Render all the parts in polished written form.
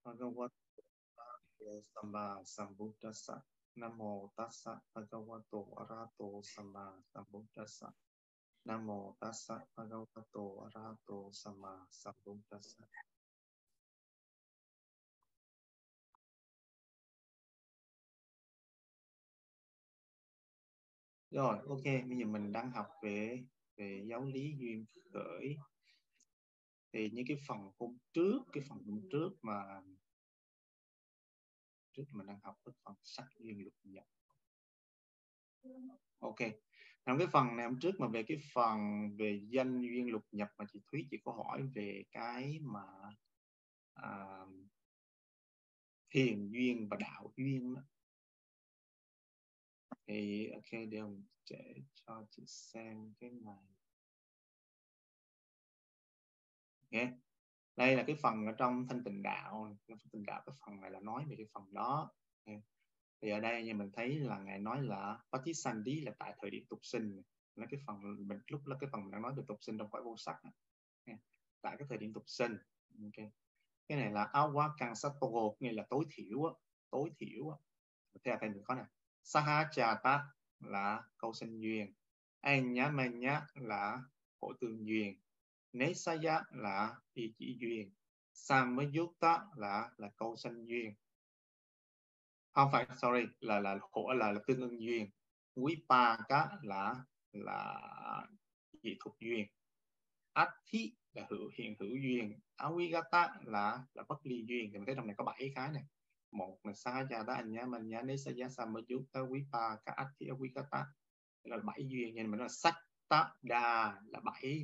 Bhagavato Samma Sambuddhassa. Namo Tassa Bhagavato Arahato Samma Sambuddhassa. Namo Tassa Bhagavato Arahato Samma Sambuddhassa. Rồi, ok, bây giờ mình đang học về giáo lý duyên khởi. Thì những cái phần hôm trước, mà mình đang học cái phần sắc duyên lục nhập. Ok, trong cái phần này hôm trước mà về cái phần về danh duyên lục nhập mà chị Thúy có hỏi về cái mà thiền duyên và đạo duyên đó. Thì ok, để mình cho chị xem cái này. Okay. Đây là cái phần ở trong thanh tịnh đạo. Thanh tịnh đạo, cái phần này là nói về cái phần đó. Okay. Thì ở đây như mình thấy là ngài nói là Patisandhi là tại thời điểm tục sinh. Là cái phần mình lúc là cái phần mình đang nói về tục sinh trong cõi vô sắc. Okay. Tại cái thời điểm tục sinh. Okay. Cái này là Awakansato, nghĩa là tối thiểu. Tối thiểu. Theo thầy mình có nè. Sahajata là câu sinh duyên. Anyamanya là hội tương duyên. Nesaya là ý chỉ duyên. Samayutta là câu sanh duyên. Không phải, sorry, là tương ưng duyên. Vipaka là dị thuộc duyên. Athi là hiện hữu duyên. Avigata là bất ly duyên. Thì mình thấy trong này có 7 cái này. Một là Sahajata, Anyamanya, Nesaya, Samayutta, Vipaka, Athi, Avigata là 7 duyên. Nhưng mình nói là Satta-đa là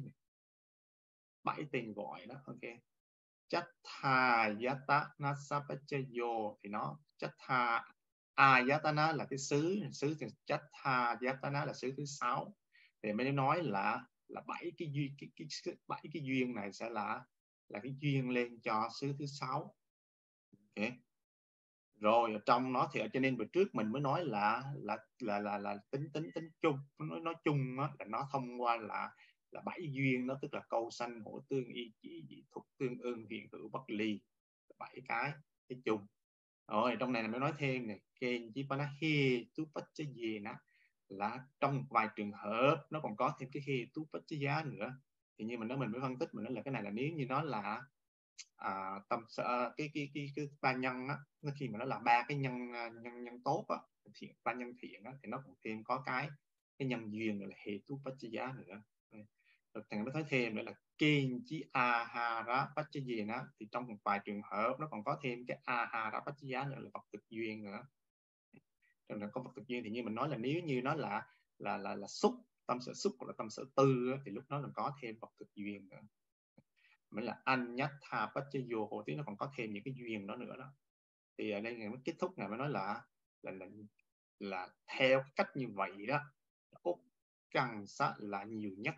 7 tên gọi đó. Ok. Chathayata Nasapachayo thì nó Chatha Ayatana là cái xứ thì Chathayatana là xứ thứ 6. Thì mới nói là 7 cái duyên, bảy cái duyên này sẽ là cái duyên lên cho xứ thứ 6. Ok. Rồi ở trong nó thì cho nên bữa trước mình mới nói là tính chung, nói chung đó, là nó thông qua là 7 duyên đó, tức là câu sanh, hữu tương, y chỉ, dị thục, tương ưng, hiện hữu, bất ly, 7 cái chung. Rồi trong này là mới nói thêm này, Kenjipanahe Tupachayena là trong vài trường hợp nó còn có thêm cái he Tupachaya nữa. Thì như mình nói, mình mới phân tích, mình nói là cái này là nếu như nó là tâm cái ba nhân á, khi mà nó là ba cái nhân tốt á, ba nhân thiện á, thì nó còn thêm có cái nhân duyên là hệ tu paccaya nữa. Rồi thằng nó nói thêm nữa là kenji ahara paccayena, thì trong một vài trường hợp nó còn có thêm cái ahara paccaya nữa là vật thực duyên nữa. Trong đó có vật thực duyên thì như mình nói là nếu như nó là xúc, tâm sở xúc hoặc là tâm sở tư á, thì lúc đó là có thêm vật thực duyên nữa. Mới là anh nhắc tha pachayo, hồ tí nó còn có thêm những cái duyên đó nữa đó. Thì ở đây ngày mới kết thúc này mới nói là theo cách như vậy đó, úc căng sát là nhiều nhất.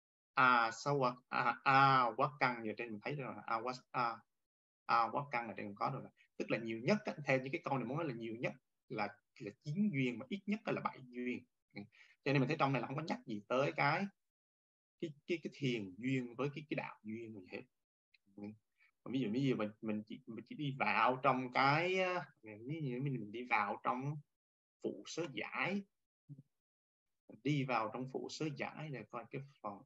Quá căng giờ trên mình thấy rồi, quá căng ở đây có rồi, tức là nhiều nhất theo những cái câu này muốn nói là nhiều nhất là 9 duyên, mà ít nhất là 7 duyên. Cho nên mình thấy trong này là không có nhắc gì tới cái thiền duyên với cái đạo duyên gì hết. Ví dụ như mình chỉ đi vào trong cái, ví dụ mình đi vào trong phụ sớ giải, đi vào trong phụ sớ giải để coi cái phần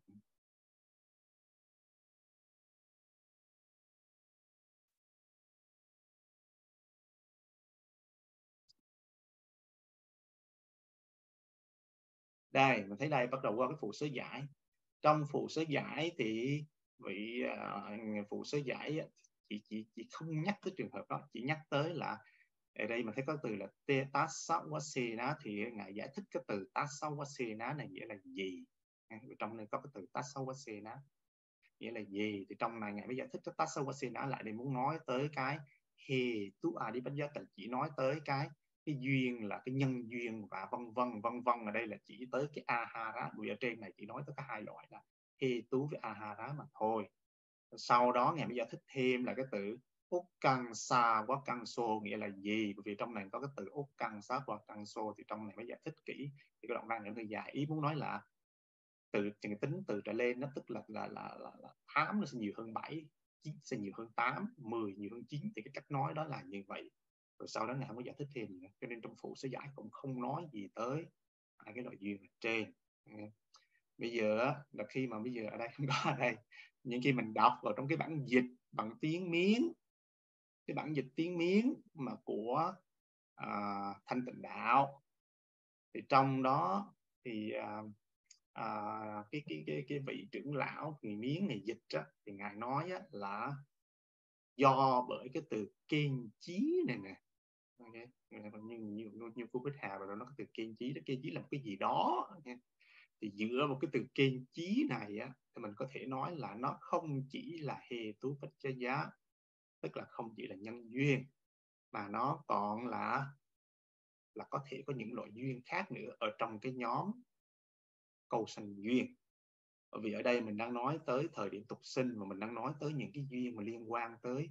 đây, mình thấy đây bắt đầu qua cái phụ sớ giải. Trong phụ sớ giải thì vị phụ sớ giải chị không nhắc tới trường hợp đó, chỉ nhắc tới là ở đây mình thấy có từ là Tasawasena, thì ngài giải thích cái từ Tasawasena này nghĩa là gì. Trong này có cái từ Tasawasena nghĩa là gì, thì trong này ngài mới giải thích cái Tasawasena lại để muốn nói tới cái he tu adipanyata, chỉ nói tới cái duyên là cái nhân duyên và vân vân. Ở đây là chỉ tới cái ahara, bởi ở trên này chỉ nói tới cái hai loại là he tu với ahara mà thôi. Sau đó ngài mới giải thích thêm là cái từ Ukkansa Wakkanso nghĩa là gì, bởi vì trong này có cái từ Ukkansa Wakkanso, thì trong này mới giải thích kỹ. Thì cái đoạn văn này hơi dài, ý muốn nói là từ tính từ trở lên nó tức là 8 nó sẽ nhiều hơn 7, 9 sẽ nhiều hơn 8, 10 nhiều hơn 9, thì cái cách nói đó là như vậy. Rồi sau đó Ngài không có giải thích thêm nữa. Cho nên trong phụ sớ giải cũng không nói gì tới cái loại duyên trên. Bây giờ là khi mà bây giờ ở đây không có ở đây, nhưng khi mình đọc vào trong cái bản dịch bằng tiếng Miến, cái bản dịch tiếng Miến mà của Thanh Tịnh Đạo, thì trong đó thì cái vị trưởng lão người Miến này dịch á, thì ngài nói á, là do bởi cái từ kiên trí này nè, okay. Như cô Bích Hà rồi nó có từ kiên trí, đó kiên trí là một cái gì đó nha. Thì dựa vào cái từ kiên trí này á, thì mình có thể nói là nó không chỉ là hề tú bách chá giá, tức là không chỉ là nhân duyên, mà nó còn là có thể có những loại duyên khác nữa ở trong cái nhóm cầu sanh duyên. Bởi vì ở đây mình đang nói tới thời điểm tục sinh, mà mình đang nói tới những cái duyên mà liên quan tới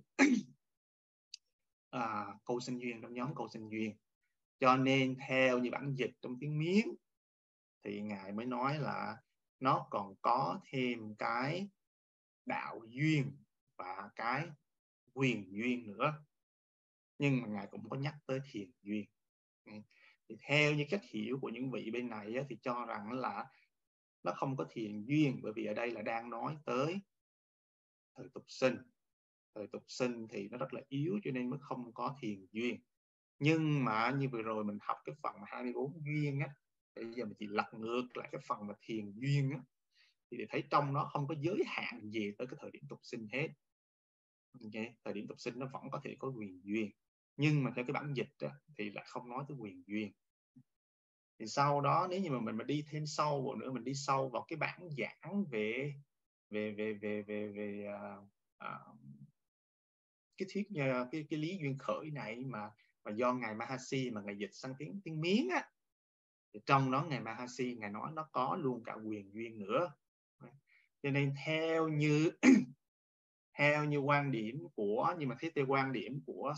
cầu sanh duyên, trong nhóm cầu sanh duyên. Cho nên theo như bản dịch trong tiếng Miến thì ngài mới nói là nó còn có thêm cái đạo duyên và cái quyền duyên nữa, nhưng mà ngài cũng có nhắc tới thiền duyên. Thì theo như cách hiểu của những vị bên này thì cho rằng là nó không có thiền duyên, bởi vì ở đây là đang nói tới thời tục sinh. Thời tục sinh thì nó rất là yếu, cho nên mới không có thiền duyên. Nhưng mà như vừa rồi mình học cái phần 24 duyên á, bây giờ mình chỉ lật ngược lại cái phần mà thiền duyên á, thì để thấy trong nó không có giới hạn gì tới cái thời điểm tục sinh hết. Okay. Thời điểm tục sinh nó vẫn có thể có quyền duyên, nhưng mà theo cái bản dịch á, thì lại không nói tới quyền duyên. Thì sau đó nếu như mà mình đi thêm sâu vào nữa, mình đi sâu vào cái bản giảng về cái thuyết cái lý duyên khởi này mà do ngài Mahasi mà ngài dịch sang tiếng Miến á, thì trong đó ngài Mahasi ngài nói nó có luôn cả quyền duyên nữa. Cho nên theo như theo như quan điểm của, nhưng mà theo quan điểm của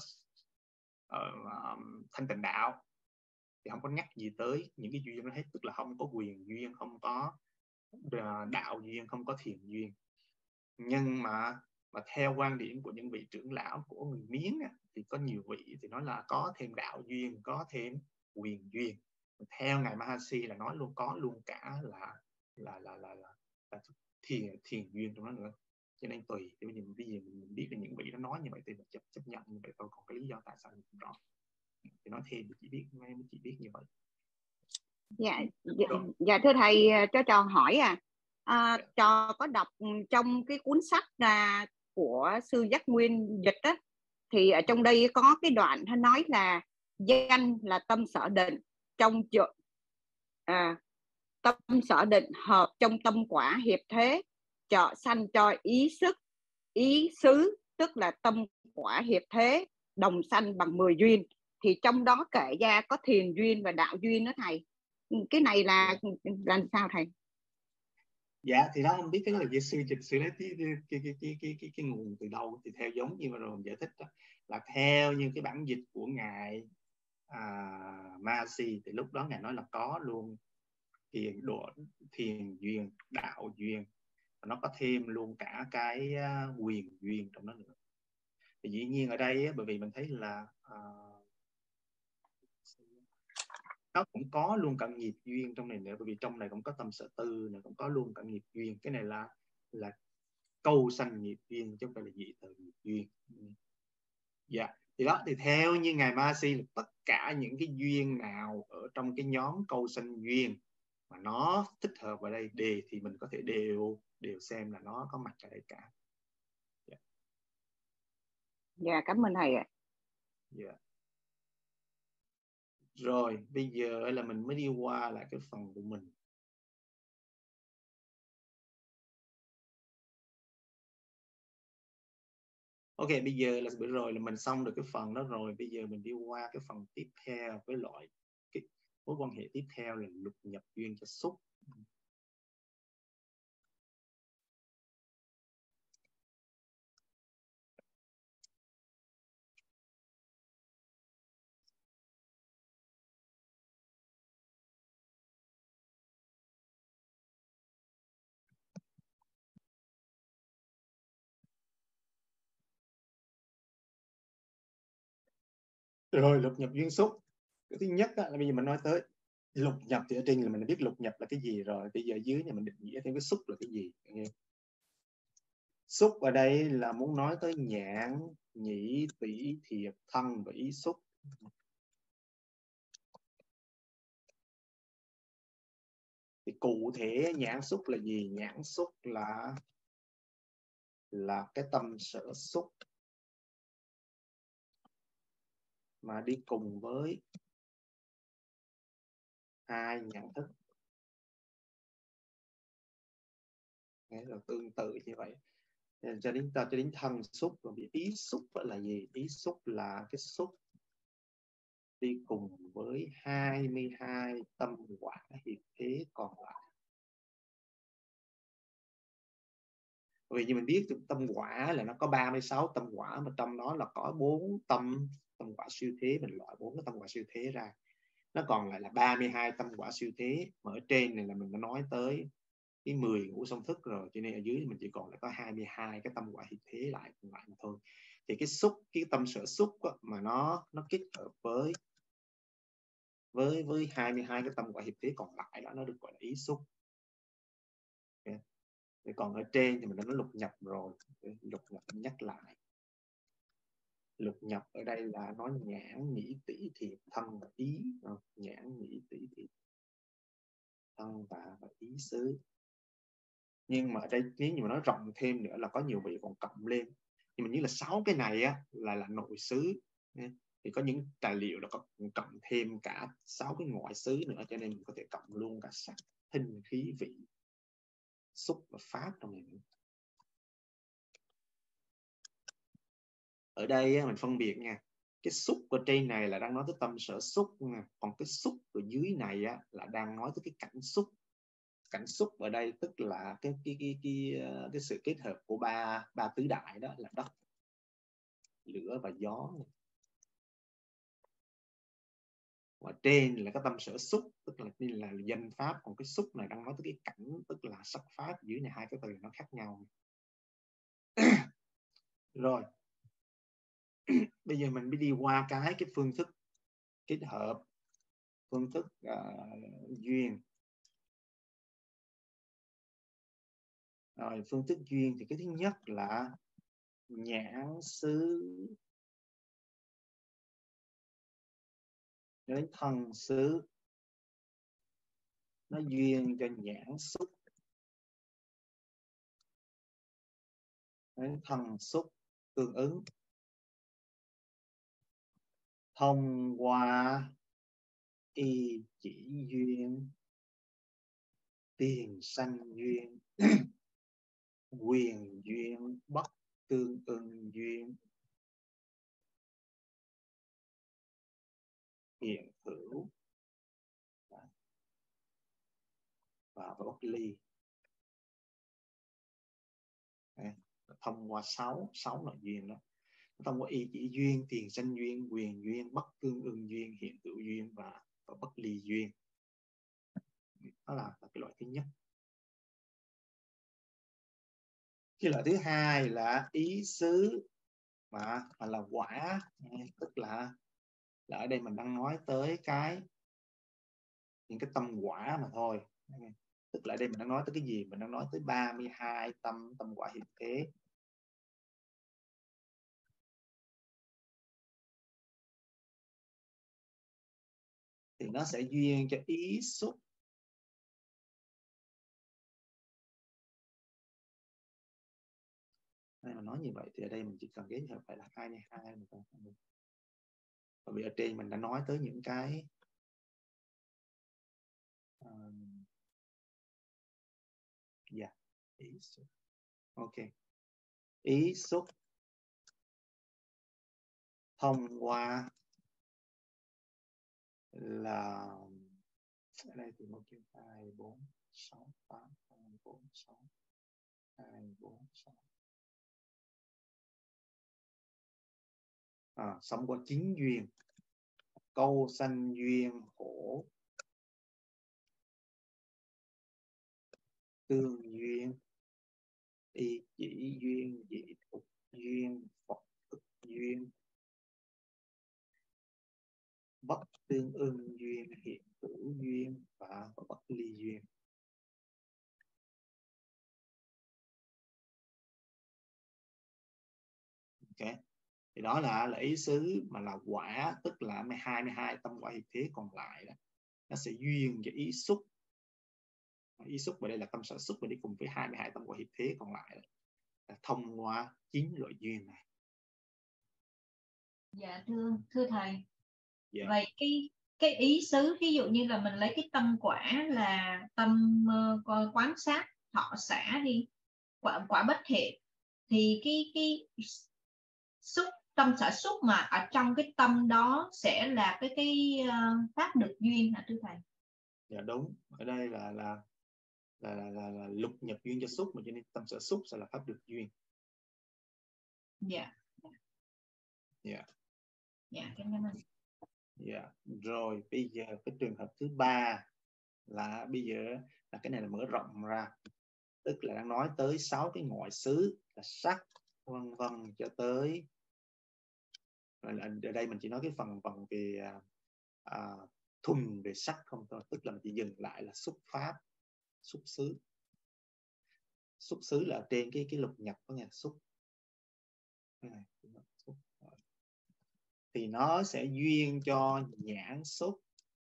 Thanh Tịnh Đạo thì không có nhắc gì tới những cái duyên đó hết, tức là không có quyền duyên, không có đạo duyên, không có thiền duyên. Nhưng mà theo quan điểm của những vị trưởng lão của người Miến á, thì có nhiều vị thì nói là có thêm đạo duyên, có thêm quyền duyên. Theo ngài Mahasi là nói luôn có luôn cả là thiền duyên trong đó nữa. Cho nên tùy, thì bây giờ mình biết là những vị đó nói như vậy thì mình chấp nhận như vậy thôi, còn cái lý do tại sao mình không rõ. Thì nói thêm thì chỉ biết như vậy. Dạ thưa thầy, cho trò hỏi trò có đọc trong cái cuốn sách của sư Giác Nguyên dịch á, thì ở trong đây có cái đoạn nó nói là danh là tâm sở định, trong tâm sở định hợp trong tâm quả hiệp thế, trợ sanh cho ý sức ý xứ, tức là tâm quả hiệp thế đồng sanh bằng 10 duyên. Thì trong đó kể ra có thiền duyên và đạo duyên đó thầy. Cái này là làm sao thầy? Dạ thì đó, không biết cái là về sư dịch sư lấy cái nguồn từ đâu, thì theo giống như mà rồi mình giải thích đó, là theo như cái bản dịch của ngài Mahasi, thì lúc đó ngài nói là có luôn thiền duyên, đạo duyên, và nó có thêm luôn cả cái quyền duyên trong đó nữa. Thì dĩ nhiên ở đây bởi vì mình thấy là nó cũng có luôn cả nghiệp duyên trong này nữa, bởi vì trong này cũng có tâm sở tư này, cũng có luôn cả nghiệp duyên. Cái này là câu sanh nghiệp duyên chứ không phải là dị từ nghiệp duyên. Dạ, thì đó, thì theo như ngài Mahasi là tất cả những cái duyên nào ở trong cái nhóm câu sanh duyên mà nó thích hợp vào đây thì mình có thể đều xem là nó có mặt ở đây cả. Dạ, cảm ơn thầy ạ. Dạ. Rồi bây giờ là mình mới đi qua lại cái phần của mình. Ok, bây giờ là bữa rồi là mình xong được cái phần đó rồi. Bây giờ mình đi qua cái phần tiếp theo với loại cái mối quan hệ tiếp theo là lục nhập duyên cho xúc. Rồi lục nhập duyên xúc. Cái thứ nhất là bây giờ mình nói tới lục nhập, thì ở trên là mình biết lục nhập là cái gì rồi. Bây giờ dưới này mình định nghĩa thêm cái xúc là cái gì. Xúc ở đây là muốn nói tới nhãn, nhĩ, tỷ, thiệt, thân và ý xúc. Thì cụ thể nhãn xúc là gì? Nhãn xúc là cái tâm sở xúc mà đi cùng với hai nhận thức. Nghĩa là tương tự như vậy. Cho đến thân xúc. Và ý xúc là gì? Ý xúc là cái xúc đi cùng với 22 tâm quả hiệp thế còn lại. Vì như mình biết tâm quả là nó có 36 tâm quả, mà trong đó là có 4 tâm quả siêu thế. Mình loại 4 cái tâm quả siêu thế ra, nó còn lại là 32 tâm quả siêu thế. Mà ở trên này là mình đã nói tới cái 10 ngũ song thức rồi, cho nên ở dưới mình chỉ còn lại có 22 cái tâm quả hiệp thế lại mà thôi. Thì cái xúc, cái tâm sở xúc đó, mà nó kết hợp với 22 cái tâm quả hiệp thế còn lại đó, nó được gọi là ý xúc. Okay. Thì còn ở trên thì mình đã nói lục nhập rồi. Lục nhập nhắc lại. Lục nhập ở đây là nói nhãn, nhĩ, tỷ, thiệt, thân và ý. Nhãn, nhĩ, tỷ, thiệt, thân và ý xứ. Nhưng mà ở đây nếu như mà nói rộng thêm nữa là có nhiều vị còn cộng lên. Nhưng mà như là 6 cái này á, là nội xứ. Thì có những tài liệu là có cộng thêm cả 6 cái ngoại xứ nữa, cho nên mình có thể cộng luôn cả sắc, thinh, khí, vị, xúc và pháp trong này nữa. Ở đây á, mình phân biệt nha. Cái xúc ở trên này là đang nói tới tâm sở xúc nha. Còn cái xúc ở dưới này á, là đang nói tới cái cảnh xúc. Cảnh xúc ở đây tức là cái sự kết hợp của ba tứ đại, đó là đất, lửa và gió. Và trên là cái tâm sở xúc, tức là danh pháp. Còn cái xúc này đang nói tới cái cảnh, tức là sắc pháp. Dưới này hai cái từ nó khác nhau. Rồi bây giờ mình mới đi qua cái phương thức kết hợp, phương thức duyên. Rồi phương thức duyên thì cái thứ nhất là nhãn xứ đến thân xứ, nó duyên cho nhãn xúc đến thân xúc tương ứng thông qua y chỉ duyên, tiền sanh duyên, quyền duyên, bất tương ưng duyên, hiện hữu và bất ly. Thông qua 6 loại duyên đó. Thông qua y chỉ duyên, tiền sanh duyên, quyền duyên, bất tương ưng duyên, hiện hữu duyên và bất ly duyên. Đó là cái loại thứ nhất. Cái loại thứ hai là ý xứ mà là quả, tức là ở đây mình đang nói tới những cái tâm quả mà thôi. Tức là đây mình đang nói tới cái gì? Mình đang nói tới 32 tâm quả hiệp thế. Thì nó sẽ duyên cho ý xúc. Đây mà nói như vậy thì ở đây mình chỉ cần kết hợp phải là 22 mà thôi. Và vì ở trên mình đã nói tới những cái ý xúc. Ok. Ý xúc thông qua là ở đây thì 1, 2, 4, 6, 8, 4, 6, 2, 4, 6. Sống qua 9 duyên. Câu sanh duyên, khổ tương duyên, y chỉ duyên, dị tục duyên, Phật thực duyên, bất tương ưng duyên, hiện hữu duyên và bất ly duyên. Ok, thì đó là ý xứ mà là quả, tức là 22 tâm quả hiệp thế còn lại đó, nó sẽ duyên cho ý xúc. Ý xúc ở đây là tâm sở xúc, và đi cùng với 22 tâm quả hiệp thế còn lại đó, là thông qua 9 loại duyên này. Dạ thưa thầy. Yeah. Vậy cái ý xứ, ví dụ như là mình lấy cái tâm quả là tâm quán sát thọ xả đi, quả bất hệ, thì cái xúc, tâm sở xúc mà ở trong cái tâm đó sẽ là cái pháp được duyên hả thưa thầy? Dạ đúng, ở đây là lục nhập duyên cho xúc, mà cho nên tâm sở xúc sẽ là pháp được duyên. Dạ. Dạ. Dạ, cảm ơn. Dạ. Rồi bây giờ cái trường hợp thứ ba là bây giờ là cái này là mở rộng ra, tức là đang nói tới 6 cái ngoại xứ là sắc, vân vân, cho tới ở đây mình chỉ nói cái phần về thuần về sắc không thôi, tức là mình chỉ dừng lại là xúc pháp, xúc xứ. Xúc xứ là trên cái lục nhập có nghe xúc. Thì nó sẽ duyên cho nhãn xúc,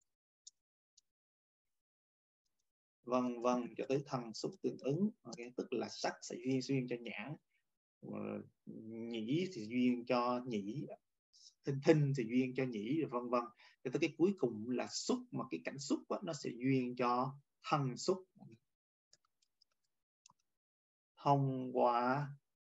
vân vân, cho tới thân xúc tương ứng. Okay. Tức là sắc sẽ duyên cho nhãn, nhĩ thì duyên cho nhĩ, thinh thì duyên cho nhĩ, vân vân, cho tới cái cuối cùng là xúc, mà cái cảnh xúc đó, nó sẽ duyên cho thân xúc. Thông qua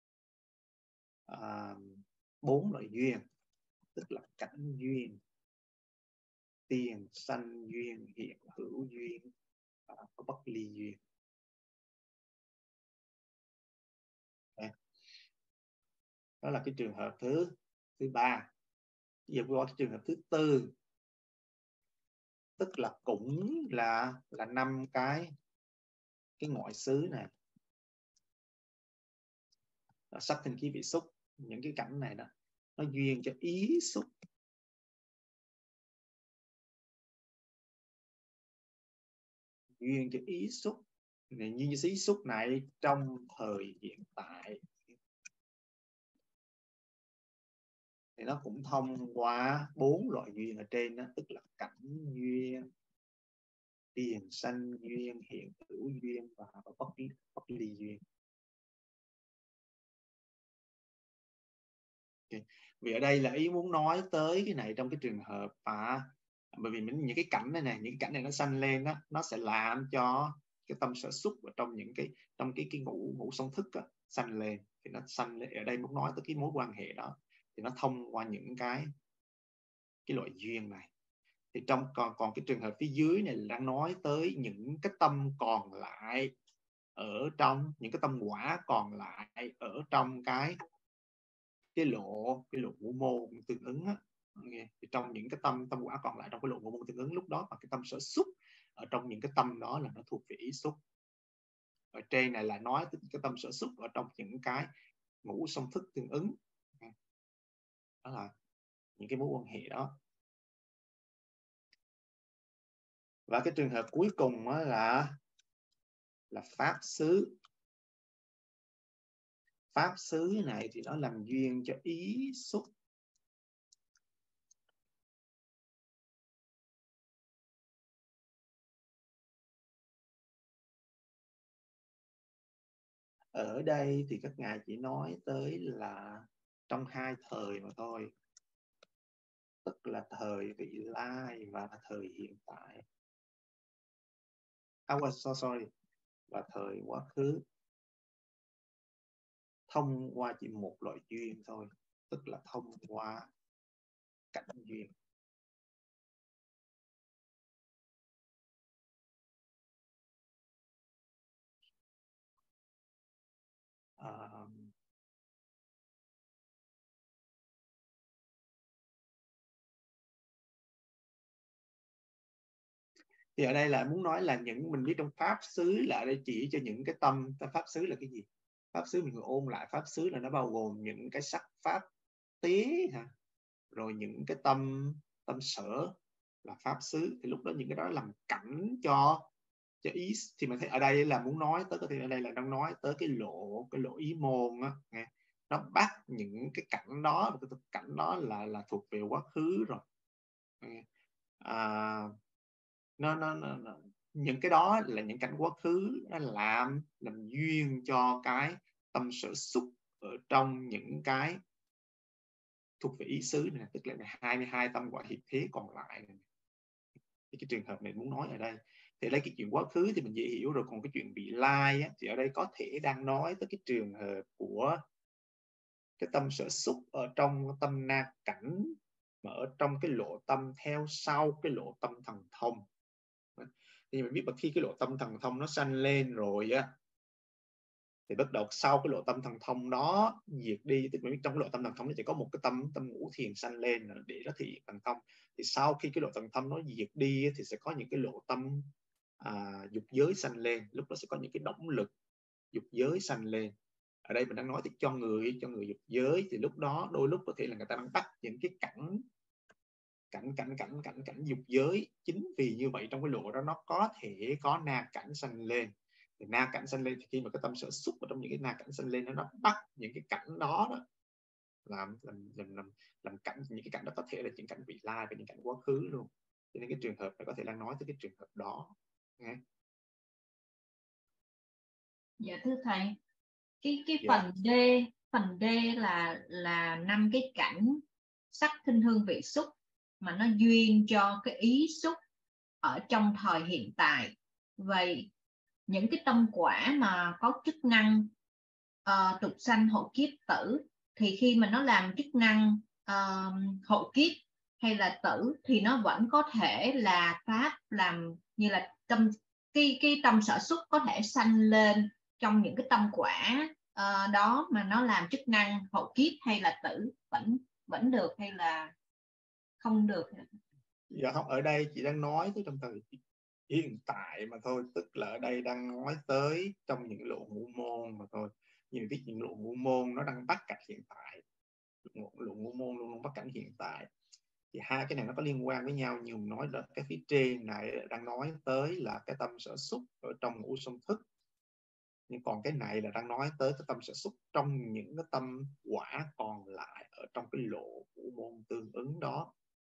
4 loại duyên, tức là cảnh duyên, tiền sanh duyên, hiện hữu duyên và bất ly duyên. Đó là cái trường hợp thứ ba. Giờ qua cái trường hợp thứ tư, tức là cũng là 5 cái ngoại xứ này, sắc thanh khí vị xúc. Những cái cảnh này đó nó duyên cho ý xúc, duyên cho ý xúc này, như ý xúc này trong thời hiện tại thì nó cũng thông qua 4 loại duyên ở trên đó, tức là cảnh duyên, tiền sanh duyên, hiện hữu duyên và bất ly duyên. Okay. Vì ở đây là ý muốn nói tới cái này trong cái trường hợp bởi vì những cái cảnh này những cái cảnh này nó sanh lên đó, nó sẽ làm cho cái tâm sở xúc ở trong cái ngũ song thức đó, sanh lên. Thì nó sanh lên ở đây muốn nói tới cái mối quan hệ đó, thì nó thông qua những cái loại duyên này. Thì trong còn cái trường hợp phía dưới này là đang nói tới những cái tâm còn lại ở trong những cái tâm quả còn lại ở trong cái lộ ngũ môn tương ứng á. Okay. Thì trong những cái tâm quả còn lại trong cái lộ ngũ môn tương ứng, lúc đó và cái tâm sở xúc ở trong những cái tâm đó là nó thuộc về ý xúc. Ở trên này là nói tới cái tâm sở xúc ở trong những cái ngũ song thức tương ứng. Okay. Đó là những cái mối quan hệ đó. Và cái trường hợp cuối cùng đó là pháp xứ. Pháp xứ này thì nó làm duyên cho ý xúc. Ở đây thì các ngài chỉ nói tới là trong 2 thời mà thôi, tức là thời vị lai và thời hiện tại. Sorry, và thời quá khứ. Thông qua chỉ một loại duyên thôi, tức là thông qua cảnh duyên. Thì ở đây là muốn nói là những mình biết trong pháp xứ là ở đây chỉ cho những cái tâm. Pháp xứ là cái gì? Pháp xứ mình ôn lại, pháp xứ là nó bao gồm những cái sắc pháp tế, rồi những cái tâm sở, là pháp xứ, thì lúc đó những cái đó làm cảnh cho ý. Thì mình thấy ở đây là muốn nói tới, có thể ở đây là đang nói tới cái lộ ý môn á, nghe nó bắt những cái cảnh đó, cái cảnh đó là thuộc về quá khứ rồi. Những cái đó là những cảnh quá khứ, nó làm duyên cho cái tâm sở xúc ở trong những cái thuộc về ý xứ này, tức là 22 tâm quả hiệp thế còn lại này. Cái trường hợp này muốn nói ở đây thì lấy cái chuyện quá khứ thì mình dễ hiểu rồi, còn cái chuyện vị lai á, thì ở đây có thể đang nói tới cái trường hợp của cái tâm sở xúc ở trong tâm na cảnh, mà ở trong cái lộ tâm theo sau cái lộ tâm thần thông. Thì mình biết là khi cái lộ tâm thần thông nó sanh lên rồi á, thì bắt đầu sau cái lộ tâm thần thông đó diệt đi, tức là trong cái lộ tâm thần thông nó chỉ có một cái tâm ngũ thiền sanh lên để nó thị thần thông. Thì sau khi cái lộ thần thông nó diệt đi thì sẽ có những cái lộ tâm dục giới sanh lên, lúc đó sẽ có những cái động lực dục giới sanh lên. Ở đây mình đang nói thì cho người dục giới, thì lúc đó đôi lúc có thể là người ta đang bắt những cái cảnh dục giới. Chính vì như vậy trong cái lộ đó nó có thể có na cảnh sanh lên. Thì na cảnh sanh lên thì khi mà cái tâm sở xúc ở trong những cái na cảnh sanh lên, nó bắt những cái cảnh đó, làm cảnh, những cái cảnh đó có thể là những cảnh vị lai và những cảnh quá khứ luôn. Cho nên cái trường hợp này có thể đang nói tới cái trường hợp đó. Nghe? Dạ thưa thầy, cái Dạ. phần D là 5 cái cảnh sắc thinh hương vị xúc mà nó duyên cho cái ý xúc ở trong thời hiện tại. Vậy những cái tâm quả mà có chức năng tục sanh hộ kiếp tử, thì khi mà nó làm chức năng hộ kiếp hay là tử thì nó vẫn có thể là pháp làm như là cái tâm sở xúc có thể sanh lên trong những cái tâm quả đó mà nó làm chức năng hộ kiếp hay là tử, vẫn được hay là không được? Dạ không, ở đây chị đang nói tới trong thời hiện tại mà thôi, tức là ở đây đang nói tới trong những lộ ngũ môn mà thôi. Nhưng vì những lộ ngũ môn nó đang bắt cảnh hiện tại, lộ ngũ môn luôn luôn bắt cảnh hiện tại, thì hai cái này nó có liên quan với nhau. Nhưng mình nói là cái phía trên này đang nói tới là cái tâm sở xúc ở trong ngũ song thức, nhưng còn cái này là đang nói tới cái tâm sở xúc trong những cái tâm quả còn lại ở trong cái lộ ngũ môn tương ứng đó.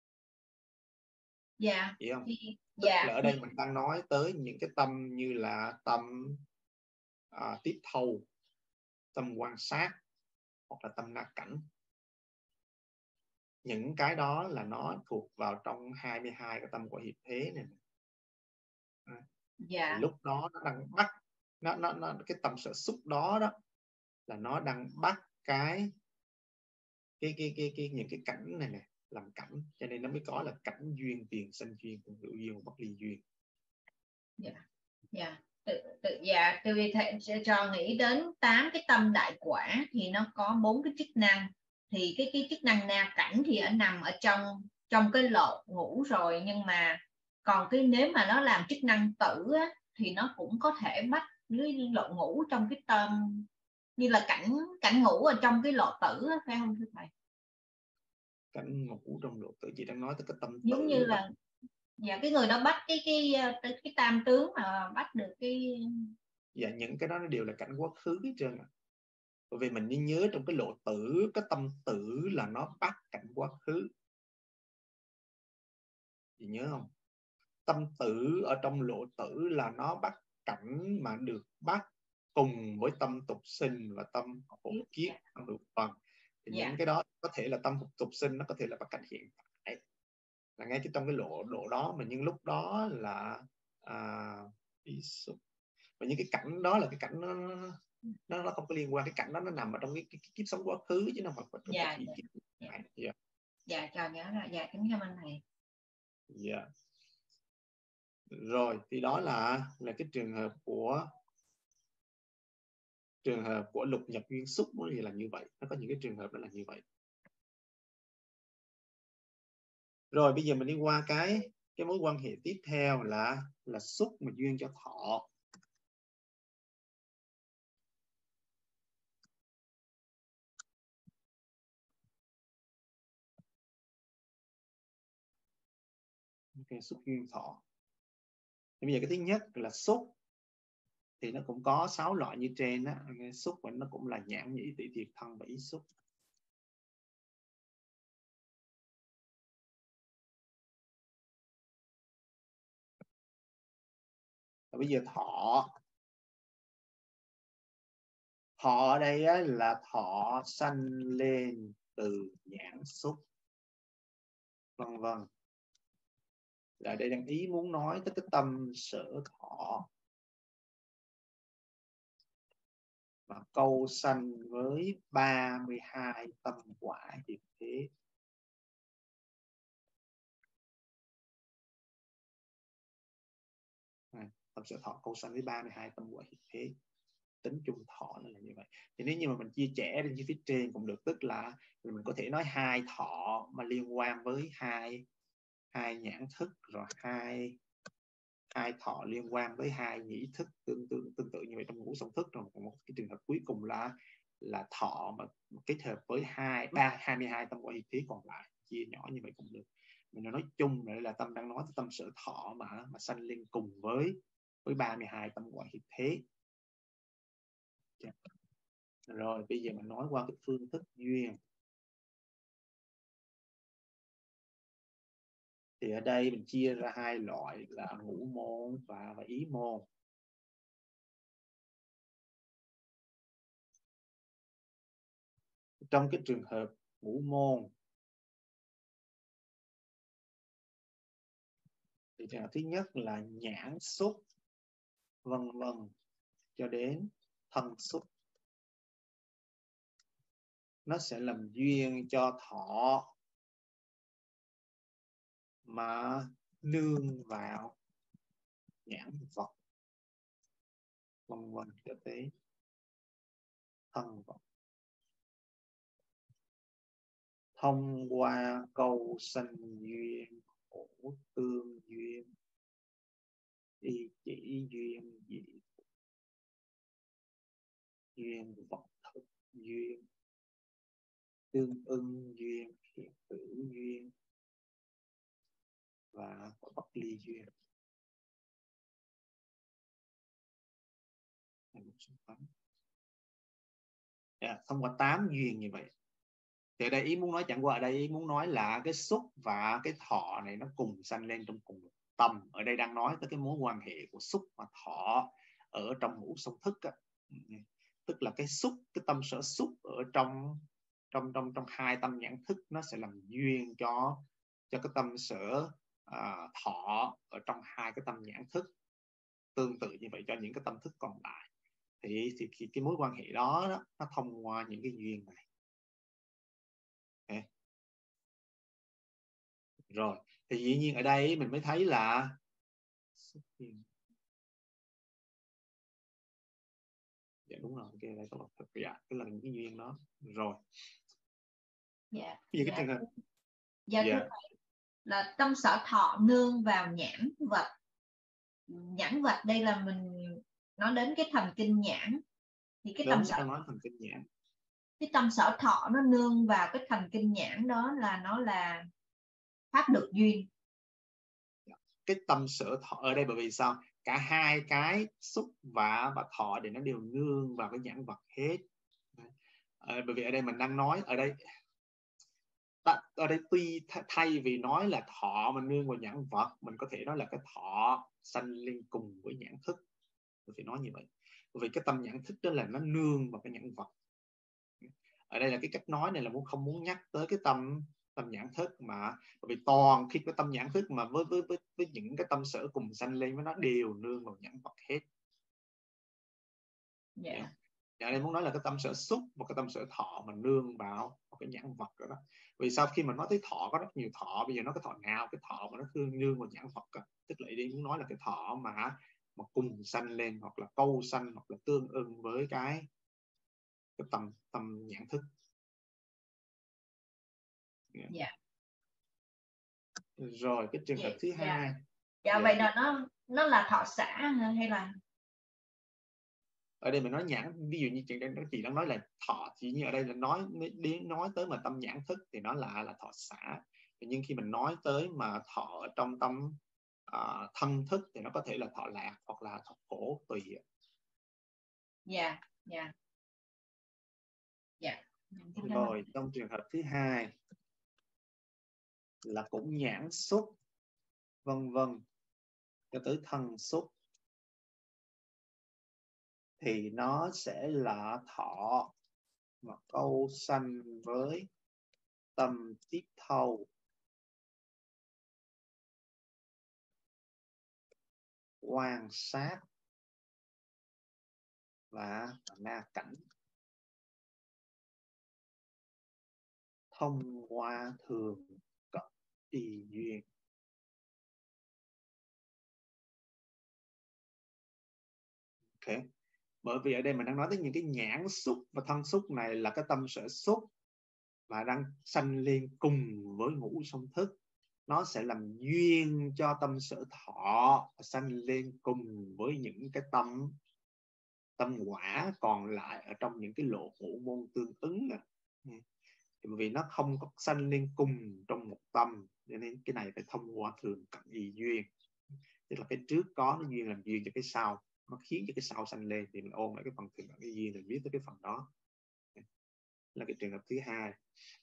Dạ. Hiểu không? Tức Dạ. là ở đây mình đang nói tới những cái tâm như là tâm tiếp thâu, tâm quan sát, hoặc là tâm na cảnh. Những cái đó là nó thuộc vào trong 22 cái tâm quả hiệp thế này. Dạ. Thì lúc đó nó đang bắt nó cái tâm sở xúc đó là nó đang bắt những cái cảnh này nè làm cảnh, cho nên nó mới có là cảnh duyên, tiền sanh duyên, hữu duyên, bất ly duyên. Dạ. Dạ. Từ vì thầy sẽ cho nghĩ đến 8 cái tâm đại quả thì nó có 4 cái chức năng, thì cái chức năng na cảnh thì nằm ở trong cái lộ ngũ rồi, nhưng mà còn cái nếu mà nó làm chức năng tử á, thì nó cũng có thể bắt với lộ ngũ trong cái tâm, như là cảnh ngũ ở trong cái lộ tử á, phải không thưa thầy? Cảnh ngũ trong lộ tử, chị đang nói tới cái tâm Giống như tử là dạ, cái người đó bắt cái tam tướng mà bắt được cái. Dạ, những cái đó nó đều là cảnh quá khứ hết trơn à. Bởi vì mình nên nhớ trong cái lộ tử, cái tâm tử là nó bắt cảnh quá khứ. Chị nhớ không? Tâm tử ở trong lộ tử là nó bắt cảnh mà được bắt cùng với tâm tục sinh và tâm hộ kiếp, tâm hữu phần. Thì những cái đó có thể là tâm tục sinh, nó có thể là bắt cảnh hiện tại, là ngay trong cái lộ đó, mà nhưng lúc đó là ý xúc. Và những cái cảnh đó là cái cảnh nó không có liên quan, cái cảnh đó nó nằm ở trong cái kiếp sống quá khứ, chứ nó không phải trong cái kiếp này. Dạ, cho nhớ rồi. Dạ, kính cảm ơn thầy. Dạ. Rồi thì đó là cái trường hợp của lục nhập duyên xúc, nó là như vậy, nó có những cái trường hợp đó là như vậy. Rồi bây giờ mình đi qua cái mối quan hệ tiếp theo là xúc mà duyên cho thọ. cái xúc duyên thọ. Thì bây giờ cái thứ nhất là xúc thì nó cũng có 6 loại như trên á. Xúc và nó cũng là nhãn nhĩ tỷ thiệt thân và ý xúc. Và bây giờ thọ. Thọ ở đây á, là thọ sanh lên từ nhãn xúc, vân vân. Là đây đang ý muốn nói tới cái tâm sở thọ và câu sanh với 32 tâm quả hiệp thế. Tâm sở thọ câu sanh với 32 tâm quả hiệp thế. Tính chung thọ là như vậy. Thì nếu như mà mình chia sẻ lên phía trên cũng được, tức là mình có thể nói 2 thọ mà liên quan với hai nhãn thức, rồi hai thọ liên quan với 2 nhĩ thức, tương tự như vậy trong ngũ song thức. Rồi một cái trường hợp cuối cùng là thọ mà kết hợp với 22 tâm quả hiệp thế còn lại, chia nhỏ như vậy cũng được. Mình nói chung là đây là tâm đang nói tới tâm sở thọ mà sanh lên cùng với 32 tâm quả hiệp thế. Rồi bây giờ mình nói qua cái phương thức duyên. Thì ở đây mình chia ra 2 loại là ngũ môn và ý môn. Trong cái trường hợp ngũ môn thì trường hợp thứ nhất là nhãn xúc, vân vân, cho đến thân xúc. Nó sẽ làm duyên cho thọ mà nương vào nhãn vật, vân vân, cho tới thân vật. Thông qua câu sanh duyên, khổ tương duyên, y chỉ duyên, dị duyên, vật thực duyên, tương ưng duyên, hiện tử duyên và bất ly duyên. Thông qua 8 duyên như vậy. Thì ở đây ý muốn nói, chẳng qua ở đây ý muốn nói là cái xúc và cái thọ này nó cùng sanh lên trong cùng một tâm. Ở đây đang nói tới cái mối quan hệ của xúc và thọ ở trong ngũ song thức á. Tức là cái xúc, cái tâm sở xúc ở trong 2 tâm nhãn thức, nó sẽ làm duyên cho cái tâm sở thọ ở trong 2 cái tâm nhãn thức. Tương tự như vậy cho những cái tâm thức còn lại. Thì cái mối quan hệ đó nó thông qua những cái duyên này. Okay. Rồi, thì dĩ nhiên ở đây mình mới thấy là dạ đúng rồi, cái này có thật, dạ, cái là những cái duyên đó. Rồi. Dạ. Cái trường hợp thưa thầy, là tâm sở thọ nương vào nhãn vật. Nhãn vật đây là mình nói đến cái thần kinh nhãn. Thì cái tâm sở nói thần kinh nhãn. Cái tâm sở thọ nó nương vào cái thần kinh nhãn đó là nó là pháp được duyên. Cái tâm sở thọ ở đây bởi vì sao? Cả 2 cái xúc và thọ thì nó đều nương vào cái nhãn vật hết. Bởi vì ở đây mình đang nói ở đây tuy thay vì nói là thọ mình nương vào nhãn vật, mình có thể nói là cái thọ sanh lên cùng với nhãn thức. Mình phải nói như vậy. Bởi vì cái tâm nhãn thức đó là nó nương vào cái nhãn vật. Ở đây là cái cách nói này là không muốn nhắc tới cái tâm nhãn thức, mà bởi vì toàn khi cái tâm nhãn thức mà với những cái tâm sở cùng sanh lên với nó đều nương vào nhãn vật hết. Dạ. Ở đây muốn nói là cái tâm sở xúc và cái tâm sở thọ mà nương vào cái nhãn vật đó. Vì sau khi mà nói tới thọ có rất nhiều thọ, bây giờ nói cái thọ nào, cái thọ mà nó nương vào nhãn vật đó. Tức là đây muốn nói là cái thọ mà cùng sanh lên, hoặc là câu sanh, hoặc là tương ưng với cái tâm nhãn thức. Dạ. Rồi cái trường hợp thứ hai. Vậy là nó là thọ xả hay là ở đây mình nói nhãn, ví dụ như chị đang nói là thọ, chỉ như ở đây là nói tới mà tâm nhãn thức thì nó là thọ xả. Nhưng khi mình nói tới mà thọ ở trong tâm thân thức thì nó có thể là thọ lạc hoặc là thọ khổ tùy. Dạ. Rồi trong trường hợp thứ hai là cũng nhãn xúc vân vân cho tới thân xúc thì nó sẽ là thọ mà câu sanh với tâm tiếp thâu, quan sát và na cảnh thông qua thường cận y duyên. Ok. Bởi vì ở đây mình đang nói tới những cái nhãn xúc và thân xúc này là cái tâm sở xúc mà đang sanh liên cùng với ngũ song thức. Nó sẽ làm duyên cho tâm sở thọ sanh lên cùng với những cái tâm quả còn lại ở trong những cái lộ ngũ môn tương ứng đó. Bởi vì nó không có sanh lên cùng trong một tâm, nên cái này phải thông qua thường cận y duyên, tức là cái trước có nó duyên làm duyên cho cái sau, nó khiến cho cái sau sanh lên, thì mình ôn lại cái phần thường cận y duyên rồi biết tới cái phần đó. Là cái trường hợp thứ hai.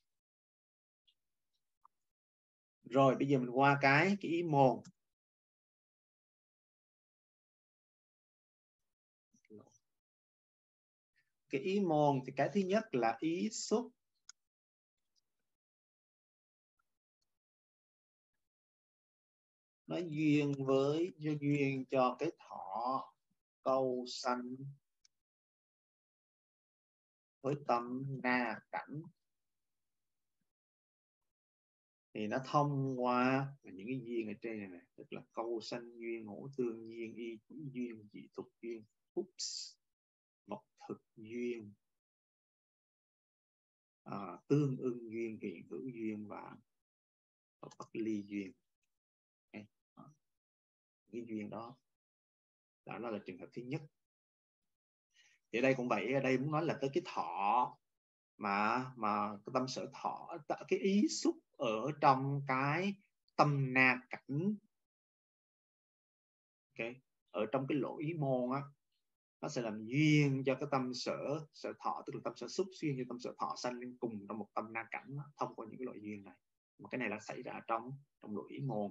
Rồi bây giờ mình qua cái ý môn. Cái ý môn thì cái thứ nhất là ý xúc. Nó duyên cho cái thọ câu sanh với tâm na cảnh, thì nó thông qua những cái duyên ở trên này, tức là câu sanh duyên, ngũ tương duyên, y duyên, dị tục duyên, mộc thực duyên, tương ưng duyên, hiện hữu duyên và bất ly duyên. Cái duyên đó là trường hợp thứ nhất. Thì ở đây cũng vậy, ở đây muốn nói là tới cái thọ mà cái tâm sở thọ, cái ý xúc ở trong cái tâm na cảnh. Ok, ở trong cái lỗ ý môn á, nó sẽ làm duyên cho cái tâm sở thọ, tức là tâm sở xúc duyên cho tâm sở thọ sanh lên cùng trong một tâm na cảnh đó, thông qua những cái loại duyên này. Mà cái này là xảy ra trong lỗ ý môn.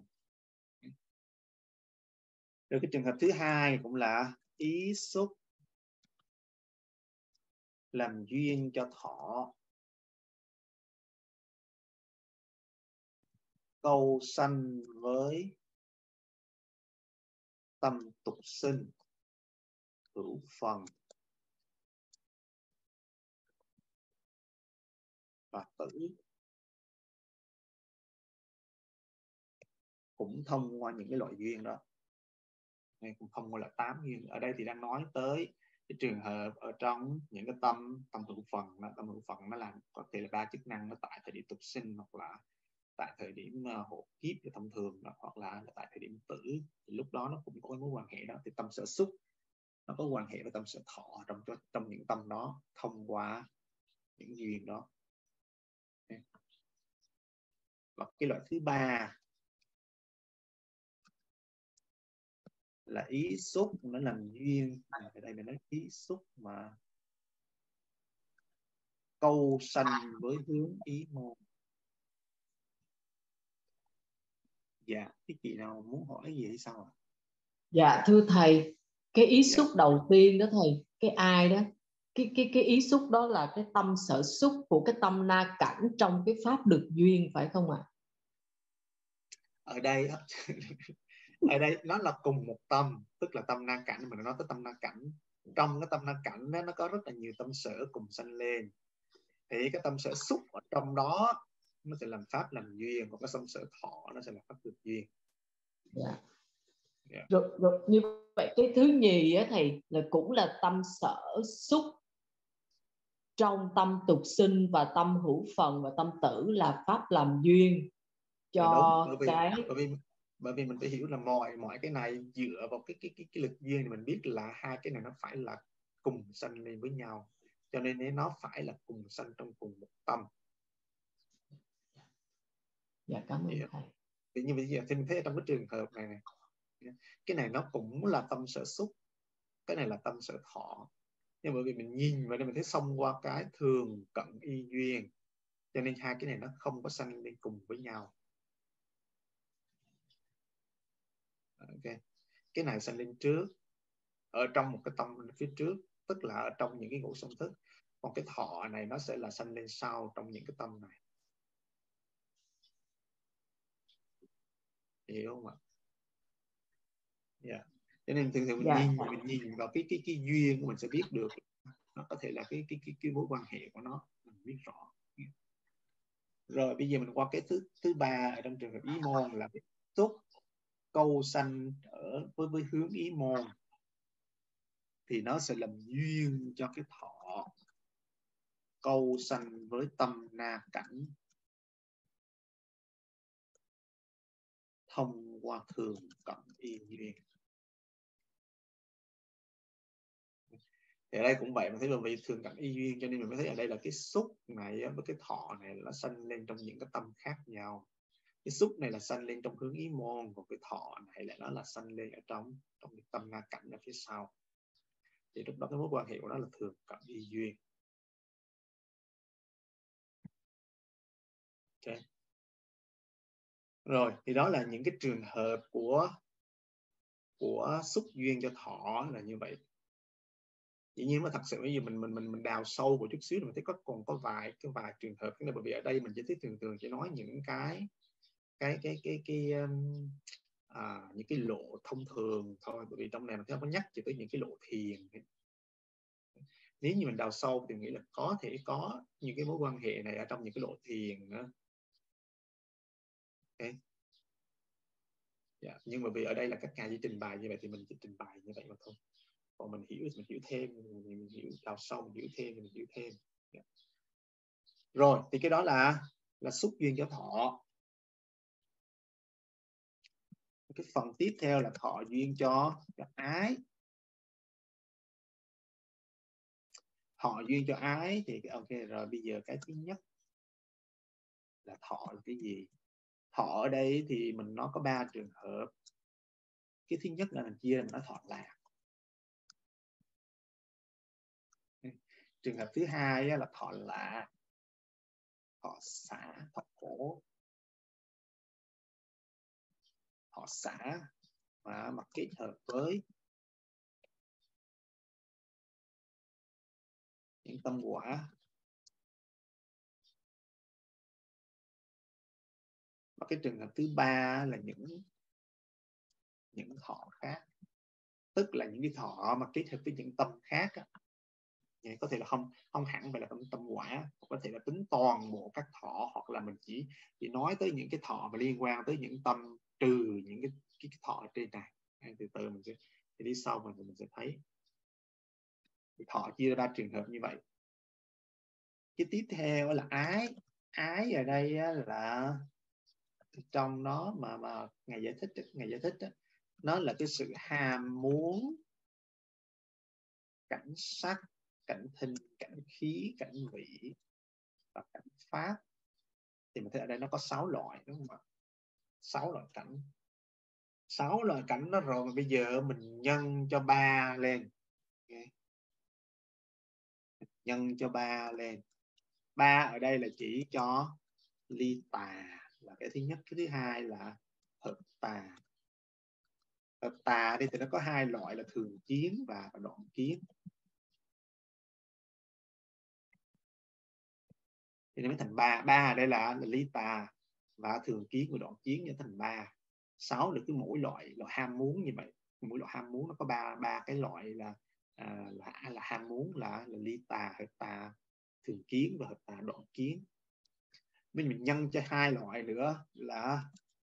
Rồi cái trường hợp thứ hai cũng là ý xúc làm duyên cho thọ câu sanh với tâm tục sinh, hữu phần và tử, cũng thông qua những cái loại duyên đó. Nên cũng không gọi là 8 duyên. Ở đây thì đang nói tới cái trường hợp ở trong những cái tâm hữu phần. Tâm hữu phần nó làm có thể là 3 chức năng, nó tại thời điểm tục sinh, hoặc là tại thời điểm hộ kiếp và thông thường đó, hoặc là tại thời điểm tử. Thì lúc đó nó cũng có mối quan hệ đó. Thì tâm sở xúc nó có quan hệ với tâm sở thọ trong những tâm đó, thông qua những duyên đó. Và cái loại thứ ba là ý xúc, nó làm duyên. Ở đây mình nói ý xúc mà câu sanh với hướng ý môn. Dạ, cái chị nào muốn hỏi gì hay sao ạ? Dạ thưa thầy, cái ý xúc đầu tiên đó thầy, cái ai đó, cái ý xúc đó là cái tâm sở xúc của cái tâm na cảnh trong cái pháp được duyên, phải không ạ? Ở đây nó là cùng một tâm, tức là tâm na cảnh. Mình nói tới tâm na cảnh, trong cái tâm na cảnh đó, nó có rất là nhiều tâm sở cùng sanh lên. Thì cái tâm sở xúc ở trong đó nó sẽ làm pháp làm duyên, còn cái tâm sở thọ nó sẽ là pháp được duyên. Dạ. Rồi như vậy cái thứ nhì á thầy là cũng là tâm sở xúc trong tâm tục sinh và tâm hữu phần và tâm tử, là pháp làm duyên cho đúng, bởi vì mình phải hiểu là mọi cái này dựa vào cái lực duyên thì mình biết là hai cái này nó phải là cùng sanh lên với nhau, cho nên nó phải là cùng sanh trong cùng một tâm. Dạ cảm ơn thầy. Thì như bây giờ thì mình thấy trong cái trường hợp này, cái này nó cũng là tâm sở xúc, cái này là tâm sở thọ, nhưng bởi vì mình nhìn vào đây mình thấy xông qua cái thường cận y duyên, cho nên hai cái này nó không có sanh lên cùng với nhau. Ok, cái này sanh lên trước ở trong một cái tâm phía trước, tức là ở trong những cái ngũ song thức, còn cái thọ này nó sẽ là sanh lên sau trong những cái tâm này. Hiểu không ạ? Yeah. Cho nên thường thường mình nhìn vào cái duyên của mình sẽ biết được nó có thể là cái mối quan hệ của nó, mình biết rõ. Rồi bây giờ mình qua cái thứ ba ở trong trường hợp ý môn là cái túc câu sanh ở với hướng ý môn, thì nó sẽ làm duyên cho cái thọ câu sanh với tâm na cảnh thông qua thường cận y duyên. Thì ở đây cũng vậy, mình thấy là vì thường cận y duyên cho nên mình mới thấy ở đây là cái xúc này với cái thọ này nó sanh lên trong những cái tâm khác nhau. Cái xúc này là sanh lên trong hướng ý môn, còn cái thọ này lại nó là sanh lên ở trong cái tâm na cảnh ở phía sau. Thì lúc đó cái mối quan hệ của nó là thường cận y duyên. Okay. Rồi thì đó là những cái trường hợp của xúc duyên cho thọ là như vậy. Dĩ nhiên mà thật sự bây giờ mình đào sâu một chút xíu mình thấy còn có vài trường hợp, bởi vì ở đây mình chỉ thấy thường chỉ nói những những cái lộ thông thường thôi, bởi vì trong này mình không có nhắc chỉ tới những cái lộ thiền. Nếu như mình đào sâu thì nghĩ là có thể có những cái mối quan hệ này ở trong những cái lộ thiền nữa. Okay. Yeah. Nhưng mà vì ở đây là các ngài chỉ trình bày như vậy thì mình chỉ trình bày như vậy mà thôi. Còn mình hiểu thêm, mình hiểu đào sâu, mình hiểu thêm thì mình hiểu thêm. Yeah. Rồi thì cái đó là xúc duyên cho thọ. Cái phần tiếp theo là thọ duyên cho ái. Thọ duyên cho ái thì ok rồi, bây giờ cái thứ nhất là thọ là cái gì? Thọ ở đây thì nó có 3 trường hợp. Cái thứ nhất là mình chia là nó thọ lạc. Trường hợp thứ hai là thọ lạ, thọ xả, thọ khổ. Thọ xả mà kết hợp với những tâm quả. Và cái trường hợp thứ ba là những thọ khác, tức là những cái thọ mà kết hợp với những tâm khác á. Có thể là không hẳn phải là tâm quả, có thể là tính toàn bộ các thọ, hoặc là mình chỉ nói tới những cái thọ mà liên quan tới những tâm, trừ những cái thọ trên này. Từ từ mình sẽ đi sau mình sẽ thấy thọ chia ra 3 trường hợp như vậy. Cái tiếp theo là ái ở đây là trong nó mà ngài giải thích đó, nó là cái sự ham muốn cảnh sắc, cảnh thinh, cảnh khí, cảnh vị và cảnh pháp. Thì mình thấy ở đây nó có 6 loại, đúng không ạ? 6 loại cảnh. 6 loại cảnh đó rồi mà bây giờ mình nhân cho 3 lên. Okay. Nhân cho 3 lên. 3 ở đây là chỉ cho ly tà là cái thứ nhất, cái thứ hai là hợp tà. Hợp tà đây thì nó có 2 loại là thường kiến và đoạn kiến. Thì nó mới thành 3. 3 ở đây là ly tà và thường kiến và đoạn kiến nó thành 3. 6 được cái mỗi loại ham muốn như vậy. Mỗi loại ham muốn nó có 3 cái loại là ham muốn là ly tà, hợp tà, thường kiến và hợp tà, đoạn kiến. Mình nhân cho 2 loại nữa là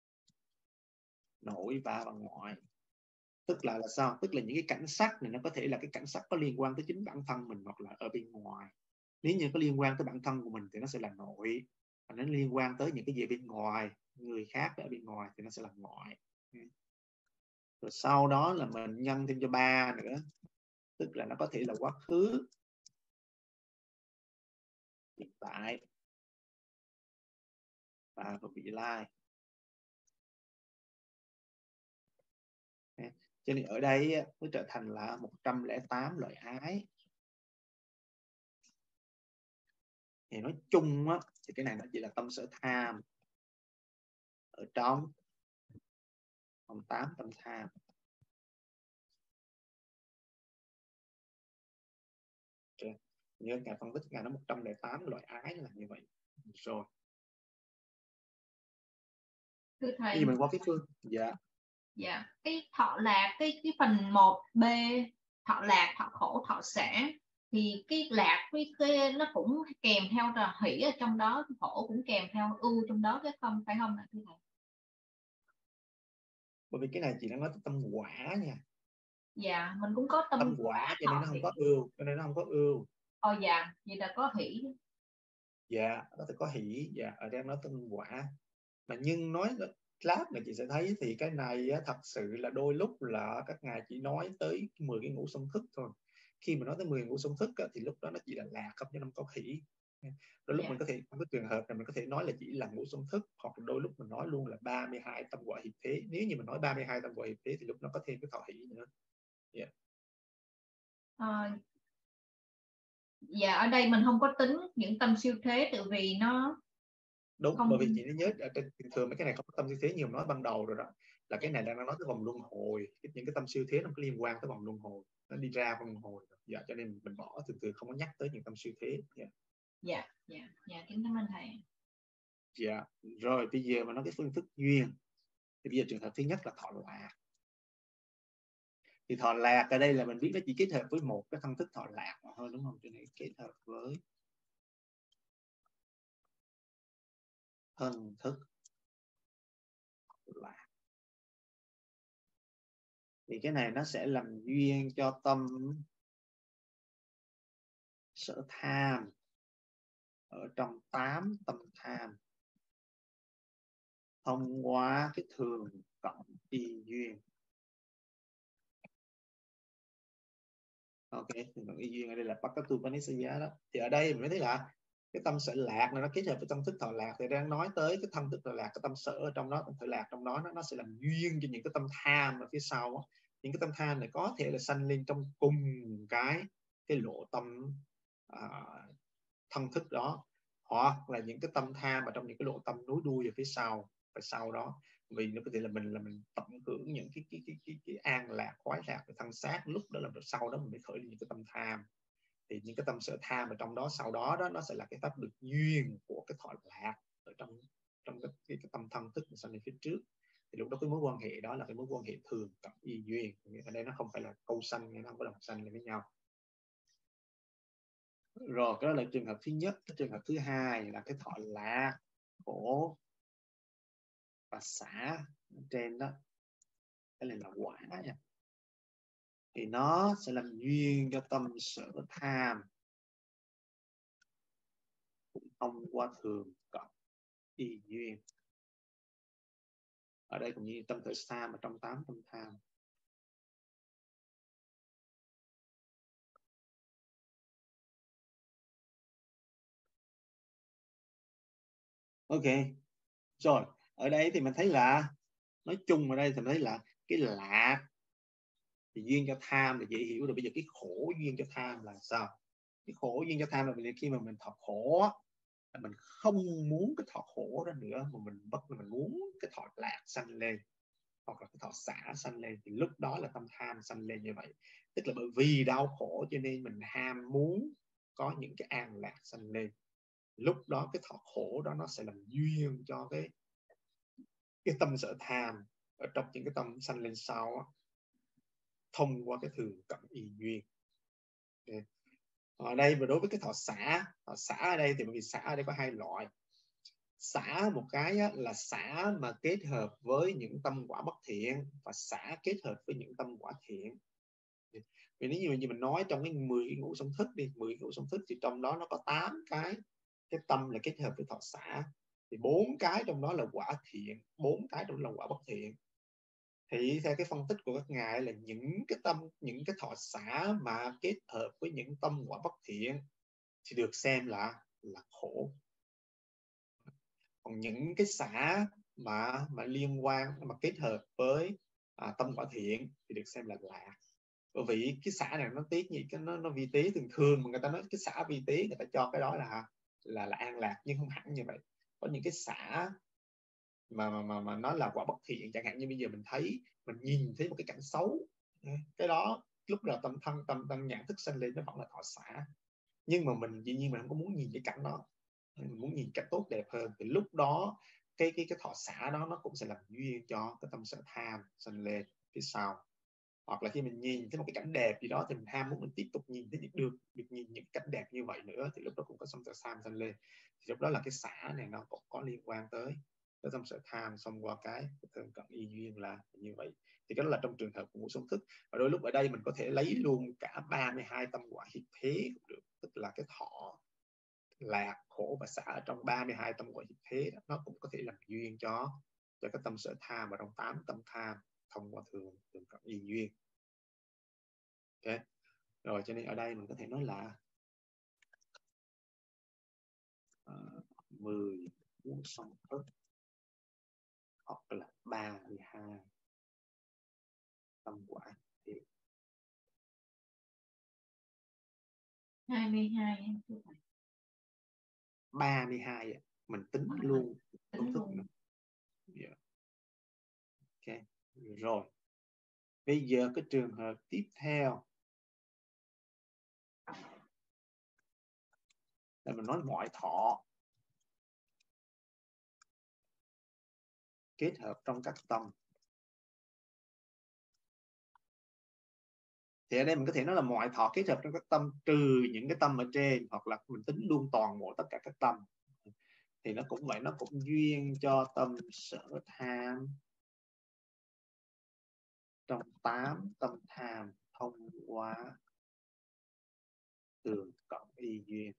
nội và ngoại. Tức là sao? Tức là những cái cảnh sắc này nó có thể là cái cảnh sắc có liên quan tới chính bản thân mình hoặc là ở bên ngoài. Nếu như có liên quan tới bản thân của mình thì nó sẽ là nội. Và nó liên quan tới những cái gì bên ngoài, người khác ở bên ngoài thì nó sẽ là ngoại. Rồi sau đó là mình nhân thêm cho 3 nữa. Tức là nó có thể là quá khứ, hiện tại và vị lai. Cho nên ở đây nó trở thành là 108 loại ái. Thì nói chung á, thì cái này nó chỉ là tâm sở tham ở trong vòng 8 tâm tham. Nhớ ngài phân tích ngài nó 108 loại ái là như vậy rồi. Thưa thầy, khi mình qua cái phương dạ cái thọ lạc, cái phần 1B, thọ lạc, thọ khổ, thọ xả, thì cái lạc với cái nó cũng kèm theo là hỷ ở trong đó, khổ cũng kèm theo ưu trong đó, cái không phải không ạ thưa thầy? Bởi vì cái này chị đang nói tới tâm quả nha. Dạ mình cũng có tâm quả cho nên nó không có ưu, dạ vậy là có hỷ. Dạ nó phải có hỷ. Dạ ở đây nói tâm quả mà, nhưng nói lát là chị sẽ thấy thì cái này á, thật sự là đôi lúc là các ngài chỉ nói tới 10 cái ngũ song thức thôi. Khi mà nói tới 10 ngũ song thức á, thì lúc đó nó chỉ là lạc không, chứ không có hỷ. Đôi lúc mình có thể, trong cái trường hợp này mình có thể nói là chỉ là ngũ song thức, hoặc là đôi lúc mình nói luôn là 32 tâm quả hiệp thế. Nếu như mình nói 32 tâm quả hiệp thế thì lúc nó có thêm cái thọ hỷ nữa. Dạ ở đây mình không có tính những tâm siêu thế, tự vì nó đúng không... bởi vì chị nhớ thường mấy cái này không có tâm siêu thế nhiều, nói ban đầu rồi đó, là cái này đang nói tới vòng luân hồi. Những cái tâm siêu thế nó có liên quan tới vòng luân hồi, nó đi ra vòng luân hồi. Dạ cho nên mình bỏ, thường không có nhắc tới những tâm siêu thế. Dạ kính cảm ơn thầy. Dạ rồi bây giờ mà nói cái phương thức duyên thì bây giờ trường hợp thứ nhất là thọ lạc. Thì thọ lạc ở đây là mình biết nó chỉ kết hợp với một cái thân thức thọ lạc mà thôi, đúng không? Cho nên kết hợp với thân thức lạc thì cái này nó sẽ làm duyên cho tâm sở tham ở trong 8 tâm tham thông qua cái thường cộng y duyên. Ok, thường cộng y duyên ở đây là Pakatu Panisaya đó. Thì ở đây mình mới thấy là cái tâm sở lạc này nó kết hợp với tâm thức thọ lạc, thì đang nói tới cái thân thức thọ lạc, cái tâm sở ở trong đó, tâm thọ lạc trong đó nó sẽ làm duyên cho những cái tâm tham ở phía sau đó. Những cái tâm tham này có thể là sanh lên trong cùng cái lộ tâm thân thức đó, hoặc là những cái tâm tham ở trong những cái lộ tâm nối đuôi ở phía sau và sau đó, vì nó có thể là mình tận hưởng những cái an lạc, khoái lạc về thân xác, lúc đó là sau đó mình mới khởi lên những cái tâm tham. Thì những cái tâm sở tham ở trong đó sau đó nó sẽ là cái pháp được duyên của cái thọ lạc ở trong cái tâm thân thức mình sanh lên phía trước. Thì lúc đó cái mối quan hệ đó là cái mối quan hệ thường cộng y duyên. Ở đây nó không phải là câu sanh, nó không có đồng sanh lên với nhau. Rồi cái đó là trường hợp thứ nhất. Cái trường hợp thứ hai là cái thọ lạc, khổ và xả trên đó, cái này là quả nha. Thì nó sẽ làm duyên cho tâm sở tham cũng thông qua thường cộng y duyên. Ở đây cũng như tâm sở tham ở trong 8 tâm tham. Ok rồi, ở đây thì mình thấy là nói chung ở đây thì mình thấy là cái lạc thì duyên cho tham là dễ hiểu rồi. Bây giờ cái khổ duyên cho tham là sao? Cái khổ duyên cho tham là khi mà mình thọ khổ là mình không muốn cái thọ khổ đó nữa, mà mình muốn cái thọ lạc sanh lên, hoặc là cái thọ xả sanh lên, thì lúc đó là tâm tham sanh lên như vậy. Tức là bởi vì đau khổ cho nên mình ham muốn có những cái an lạc sanh lên. Lúc đó cái thọ khổ đó nó sẽ làm duyên cho cái tâm sở tham ở trong những cái tâm sanh lên sau đó, thông qua cái thường cộng y duyên. Ở đây và đối với cái thọ xả ở đây thì bởi vì xả ở đây có hai loại. Xả một cái là xả mà kết hợp với những tâm quả bất thiện, và xả kết hợp với những tâm quả thiện. Vì nếu như mình nói trong cái 10 cái ngũ song thức đi, 10 ngũ song thức thì trong đó nó có 8 cái tâm là kết hợp với thọ xả, thì 4 cái trong đó là quả thiện, 4 cái trong đó là quả bất thiện. Thì theo cái phân tích của các ngài là những cái thọ xả mà kết hợp với những tâm quả bất thiện thì được xem là khổ. Còn những cái xã mà liên quan mà kết hợp với tâm quả thiện thì được xem là lạc. Bởi vì cái xã này nó tiết gì, cái nó vi tế, thường thường mà người ta nói cái xã vi tế người ta cho cái đó là an lạc, nhưng không hẳn như vậy. Có những cái xã mà nó là quả bất thiện, chẳng hạn như bây giờ mình nhìn thấy một cái cảnh xấu, cái đó lúc nào tâm nhãn thức sanh lên nó vẫn là thọ xã. Nhưng mà mình dĩ nhiên mình không có muốn nhìn cái cảnh đó, mình muốn nhìn cảnh tốt đẹp hơn, thì lúc đó cái thọ xã đó nó cũng sẽ làm duyên cho cái tâm sở tham sanh lên phía sau. Hoặc là khi mình nhìn thấy một cái cảnh đẹp gì đó thì mình ham muốn mình tiếp tục nhìn thấy được nhìn những cảnh đẹp như vậy nữa, thì lúc đó cũng có tâm sở tham sanh lên. Thì lúc đó là cái xã này nó cũng có liên quan tới cái tâm sở tham, xong qua cái thân cận y duyên là như vậy. Thì cái đó là trong trường hợp của ngũ sống thức. Và đôi lúc ở đây mình có thể lấy luôn cả 32 tâm quả hiệp thế cũng được, tức là cái thọ lạc, khổ và xả trong 32 tâm quả hiệp thế đó, nó cũng có thể làm duyên cho cái tâm sở tham, và trong 8 tâm tham thông qua thường cận y duyên. Ok, rồi cho nên ở đây mình có thể nói là 10 ngũ sống thức hoặc là 32 tâm quả hiệp. 22 32 mình tính luôn công thức nữa. Yeah. Ok, rồi bây giờ cái trường hợp tiếp theo là mình nói mọi thọ kết hợp trong các tâm. Thì ở đây mình có thể nói là mọi thọ kết hợp trong các tâm trừ những cái tâm ở trên, hoặc là mình tính luôn toàn bộ tất cả các tâm. Thì nó cũng vậy, nó cũng duyên cho tâm sở tham trong 8 tâm tham thông qua thường cận y duyên.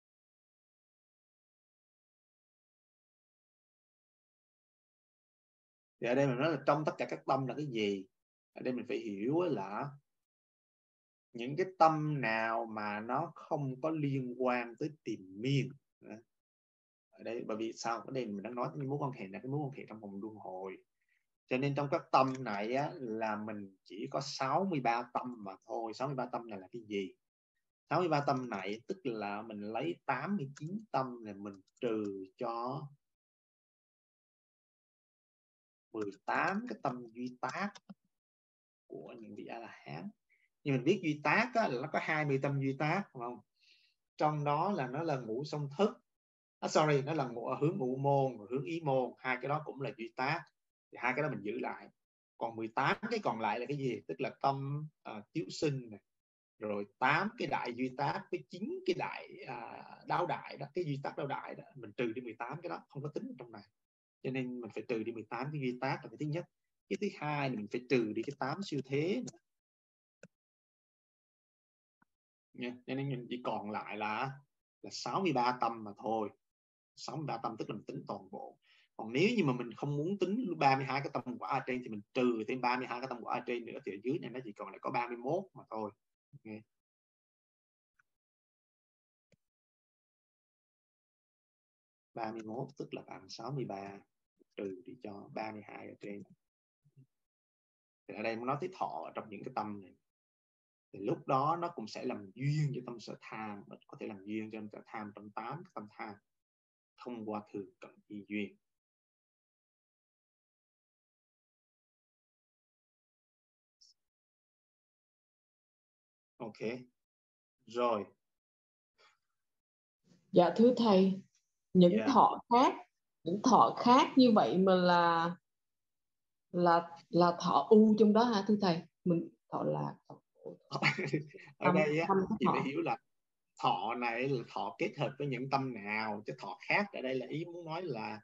Thì ở đây mình nói là trong tất cả các tâm là cái gì? Ở đây mình phải hiểu là những cái tâm nào mà nó không có liên quan tới triền miên. Ở đây bởi vì sao? Ở đây mình đang nói cái mối quan hệ là cái mối quan hệ trong vòng luân hồi. Cho nên trong các tâm này á, là mình chỉ có 63 tâm mà thôi. 63 tâm này là cái gì? 63 tâm này tức là mình lấy 89 tâm này mình trừ cho 18 cái tâm duy tác của những vị A-la-hán. Nhưng mình biết duy tác á, là nó có 20 tâm duy tác, đúng không? Trong đó là nó là ngũ song thức. Nó là hướng ngũ môn và hướng ý môn, hai cái đó cũng là duy tác. Thì hai cái đó mình giữ lại. Còn 18 cái còn lại là cái gì? Tức là tâm tiếu sinh này, rồi 8 cái đại duy tác với 9 cái đại đáo đại đó, cái duy tác đáo đại đó mình trừ đi 18 cái đó không có tính trong này. Cho nên mình phải trừ đi 18 cái duy tác là cái thứ nhất. Cái thứ hai là mình phải trừ đi cái 8 siêu thế nữa. Nha. Cho nên mình chỉ còn lại là 63 tâm mà thôi. 63 tâm tức là mình tính toàn bộ. Còn nếu như mà mình không muốn tính 32 cái tâm quả ở trên thì mình trừ thêm 32 cái tâm quả ở trên nữa, thì ở dưới này nó chỉ còn lại có 31 mà thôi. Okay. (31) tức là bằng 63 trừ đi cho 32 ở trên. Thì ở đây muốn nói tới thọ trong những cái tâm này. Thì lúc đó nó cũng sẽ làm duyên cho tâm sở tham, có thể làm duyên cho tâm sở tham trong 8 tâm tham thông qua thường cận y duyên. Ok, rồi. Dạ thưa thầy, những thọ khác như vậy mà là thọ u trong đó hả thưa thầy? Mình thọ lạc, Ở đây á, chị phải hiểu là thọ này là thọ kết hợp với những tâm nào, chứ thọ khác ở đây là ý muốn nói là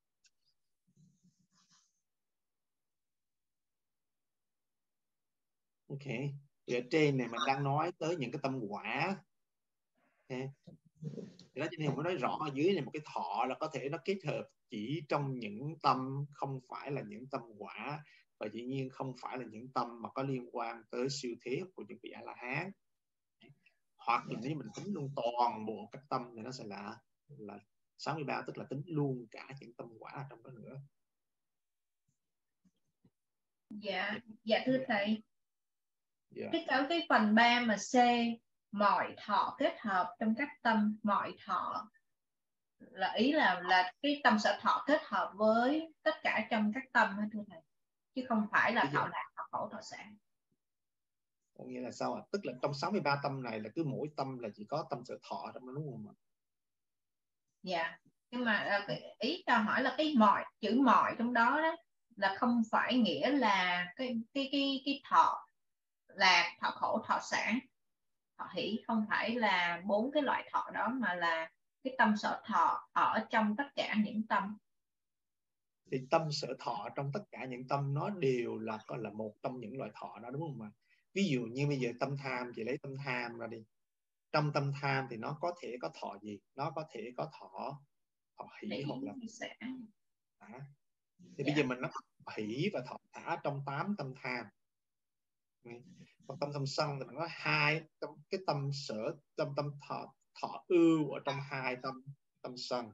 ok. Thì ở trên này mình đang nói tới những cái tâm quả. Okay. Thì đó cho nên muốn nói rõ ở dưới này một cái thọ là có thể nó kết hợp chỉ trong những tâm không phải là những tâm quả, và dĩ nhiên không phải là những tâm mà có liên quan tới siêu thế của những vị A-la-hán. Hoặc là nếu mình tính luôn toàn bộ các tâm thì nó sẽ là 63 tức là tính luôn cả những tâm quả ở trong đó nữa. Dạ thưa thầy. Yeah. Cái phần 3 mà C, mọi thọ kết hợp trong các tâm, mọi thọ là ý là cái tâm sở thọ kết hợp với tất cả trong các tâm hả thưa thầy, chứ không phải là thọ lạc, thọ khổ, thọ xả. Có nghĩa là sao ạ? Tức là trong 63 tâm này là cứ mỗi tâm là chỉ có tâm sở thọ trong đó đúng không ạ? Dạ. Nhưng mà ý cho hỏi là cái mọi, chữ mọi trong đó đó là không phải nghĩa là cái thọ lạc, thọ khổ, thọ xả, thọ hỷ, không phải là 4 cái loại thọ đó, mà là cái tâm sở thọ ở trong tất cả những tâm. Thì tâm sở thọ trong tất cả những tâm nó đều là coi là một trong những loại thọ đó đúng không ạ? Ví dụ như bây giờ tâm tham, chị lấy tâm tham ra đi. Trong tâm tham thì nó có thể có thọ gì? Nó có thể có thọ hỷ hoặc là xả. Thì bây giờ mình nói hỷ và thọ xả trong 8 tâm tham. Còn tâm sân thì mình có hai cái tâm sở, tâm thọ ưu ở trong 2 tâm sân.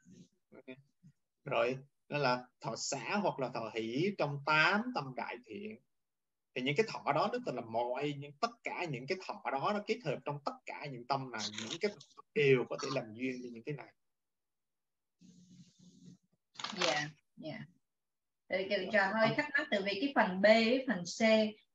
Rồi đó là thọ xả hoặc là thọ hỷ trong 8 tâm đại thiện. Thì những cái thọ đó tức là tất cả những cái thọ đó nó kết hợp trong tất cả những tâm này, những cái đều có thể làm duyên cho những cái này. Dạ. Cho hơi thắc mắc, từ vì cái phần B với phần C,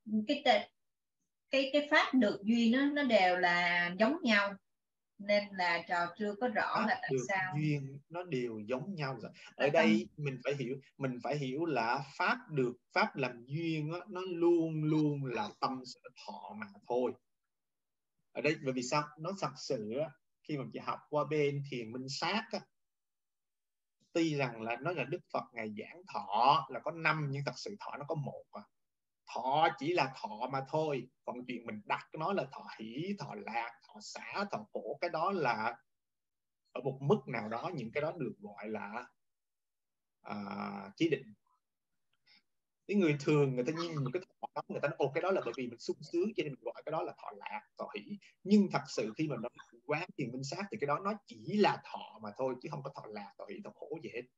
cái pháp được duyên nó đều là giống nhau, nên là trò chưa có rõ pháp là tại được sao duyên nó đều giống nhau rồi. Ở đây mình phải hiểu là pháp làm duyên đó, nó luôn luôn là tâm sở thọ mà thôi. Ở đây bởi vì sao? Nó thật sự khi mà chị học qua bên thiền minh sát á, tuy rằng là nó là Đức Phật ngày giảng thọ là có 5 nhưng thật sự thọ nó có 1 à. Thọ chỉ là thọ mà thôi, còn chuyện mình đặt nó là thọ hỷ, thọ lạc, thọ xả, thọ khổ, cái đó là ở một mức nào đó những cái đó được gọi là chỉ định. Cái người thường người ta nhìn một cái thọ đó, người ta nói cái đó là bởi vì mình sung sướng cho nên mình gọi cái đó là thọ lạc, thọ hỷ. Nhưng thật sự khi mà nó quán thiền minh sát thì cái đó nó chỉ là thọ mà thôi, chứ không có thọ lạc, thọ hỷ, thọ khổ gì hết.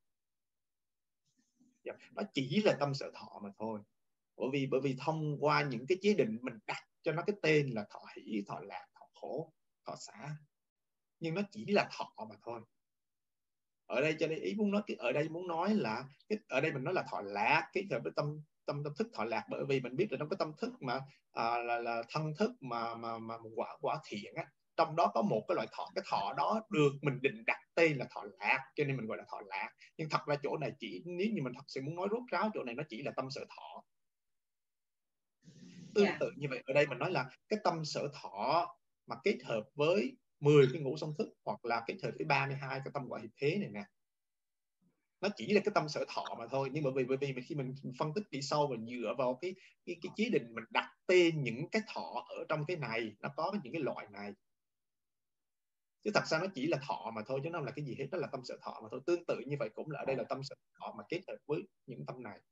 Nó chỉ là tâm sở thọ mà thôi. Bởi vì thông qua những cái chế định mình đặt cho nó cái tên là thọ hỷ, thọ lạc, thọ khổ, thọ xả, nhưng nó chỉ là thọ mà thôi. Ở đây cho nên ý muốn nói ở đây muốn nói là ở đây mình nói là thọ lạc kết hợp với tâm thức thọ lạc, bởi vì mình biết là trong cái tâm thức mà là thân thức mà quả thiện á, trong đó có một cái loại thọ, cái thọ đó được mình định đặt tên là thọ lạc cho nên mình gọi là thọ lạc. Nhưng thật ra chỗ này chỉ, nếu như mình thật sự muốn nói rốt ráo, chỗ này nó chỉ là tâm sở thọ. Tương tự như vậy ở đây mình nói là cái tâm sở thọ mà kết hợp với 10 cái ngũ song thức hoặc là kết hợp với 32 cái tâm quả hiệp thế này nè, nó chỉ là cái tâm sở thọ mà thôi. Nhưng bởi vì khi mình phân tích đi sâu và dựa vào cái chế định mình đặt tên những cái thọ ở trong cái này, nó có những cái loại này, chứ thật ra nó chỉ là thọ mà thôi, chứ nó không là cái gì hết, đó là tâm sở thọ mà thôi. Tương tự như vậy cũng là ở đây là tâm sở thọ mà kết hợp với những tâm này.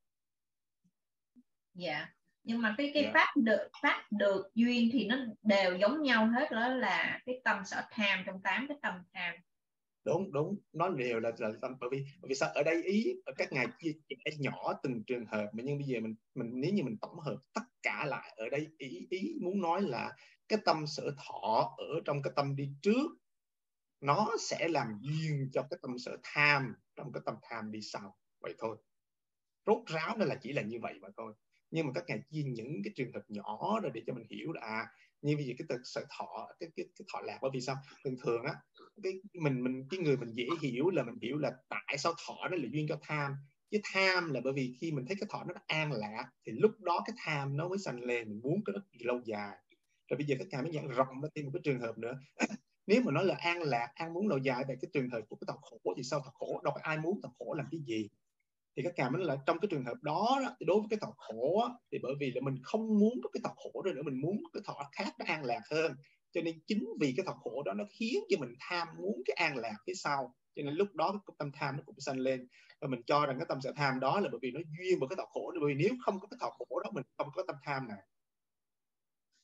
Dạ. Nhưng mà cái pháp được duyên thì nó đều giống nhau hết, đó là cái tâm sở tham trong 8 cái tâm tham. Đúng, nó đều là tâm. Bởi vì sao? Ở đây ý các ngài chia nhỏ từng trường hợp, mà nhưng bây giờ mình nếu như mình tổng hợp tất cả lại, ở đây ý muốn nói là cái tâm sở thọ ở trong cái tâm đi trước nó sẽ làm duyên cho cái tâm sở tham trong cái tâm tham đi sau, vậy thôi. Rốt ráo nó là chỉ là như vậy mà thôi. Nhưng mà các ngài chia những cái trường hợp nhỏ rồi để cho mình hiểu là như bây giờ cái sở thọ, cái thọ lạc. Bởi vì sao? Thường thường á, cái người mình dễ hiểu là mình hiểu là tại sao thọ nó là duyên cho tham. Chứ tham là bởi vì khi mình thấy cái thọ nó an lạc thì lúc đó cái tham nó mới sanh lên, mình muốn cái đó lâu dài. Rồi bây giờ các ngài mới nhận rộng ra thêm một cái trường hợp nữa. Nếu mà nói là an lạc, an muốn lâu dài, về cái trường hợp của cái thọ khổ thì sao? Thọ khổ đâu có ai muốn thọ khổ làm cái gì. Thì các ngài mới là trong cái trường hợp đó, thì đối với cái thọ khổ thì bởi vì là mình không muốn cái thọ khổ đó nữa, mình muốn cái thọ khác nó an lạc hơn, cho nên chính vì cái thọ khổ đó nó khiến cho mình tham muốn cái an lạc phía sau, cho nên lúc đó cái tâm tham nó cũng sanh lên. Và mình cho rằng cái tâm sở tham đó là bởi vì nó duyên với cái thọ khổ, bởi vì nếu không có cái thọ khổ đó mình không có tâm tham này.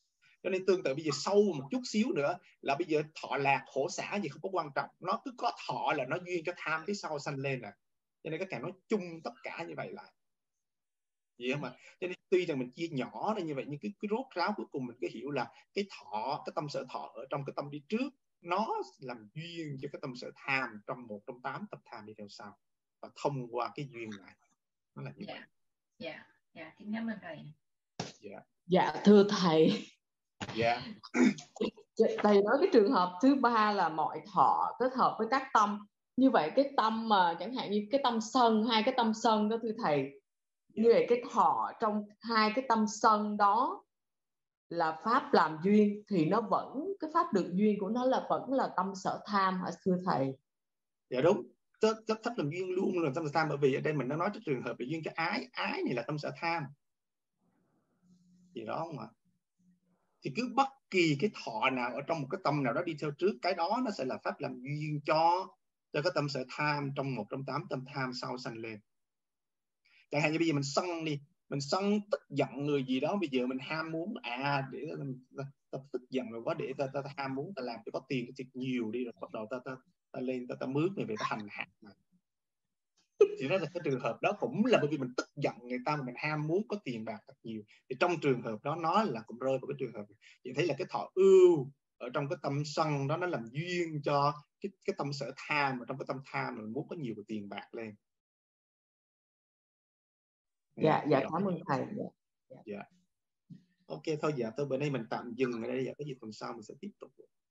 Cho nên tương tự bây giờ sâu một chút xíu nữa là bây giờ thọ lạc khổ xả gì không có quan trọng, nó cứ có thọ là nó duyên cho tham phía sau sanh lên rồi. Cho nên các càng nói chung tất cả như vậy lại. Vậy mà cho nên tuy rằng mình chia nhỏ ra như vậy, nhưng cái rốt ráo cuối cùng mình cứ hiểu là cái thọ, cái tâm sở thọ ở trong cái tâm đi trước, nó làm duyên cho cái tâm sở tham trong 1 trong 8 tâm tham đi theo sau, và thông qua cái duyên này nó là như vậy. Dạ, kính cảm ơn thầy. Dạ thưa thầy. Dạ. Thầy nói cái trường hợp thứ ba là mọi thọ kết hợp với các tâm. Như vậy cái tâm mà chẳng hạn như cái tâm sân, hai cái tâm sân đó thưa thầy, như vậy cái thọ trong hai cái tâm sân đó là pháp làm duyên, thì nó vẫn, cái pháp được duyên của nó là vẫn là tâm sở tham hả thưa thầy? Dạ đúng, pháp làm duyên luôn là tâm sở tham, bởi vì ở đây mình đã nói cái trường hợp là duyên cho ái này là tâm sở tham gì đó không ạ? Thì cứ bất kỳ cái thọ nào ở trong một cái tâm nào đó đi theo trước, cái đó nó sẽ là pháp làm duyên cho cái tâm sở tham trong 1 trong 8 tâm tham sau sanh lên. Chẳng hạn như bây giờ mình sân đi, mình sân tức giận người gì đó, bây giờ mình ham muốn để ta tức giận rồi quá, để ta ham muốn, ta làm cho có tiền thiệt nhiều đi, rồi bắt đầu ta lên ta mướn người về ta hành hạ mà. Thì đó là cái trường hợp đó cũng là bởi vì mình tức giận người ta mà mình ham muốn có tiền bạc thật nhiều, thì trong trường hợp đó nó là cũng rơi vào cái trường hợp này. Chị thấy là cái thọ ưu ở trong cái tâm sân đó nó làm duyên cho cái tâm sở tham, ở trong cái tâm tham mình muốn có nhiều tiền bạc lên. Dạ cảm ơn thầy. Dạ. Ok thôi, dạ thôi bữa nay mình tạm dừng ở đây, dạ có gì tuần sau mình sẽ tiếp tục.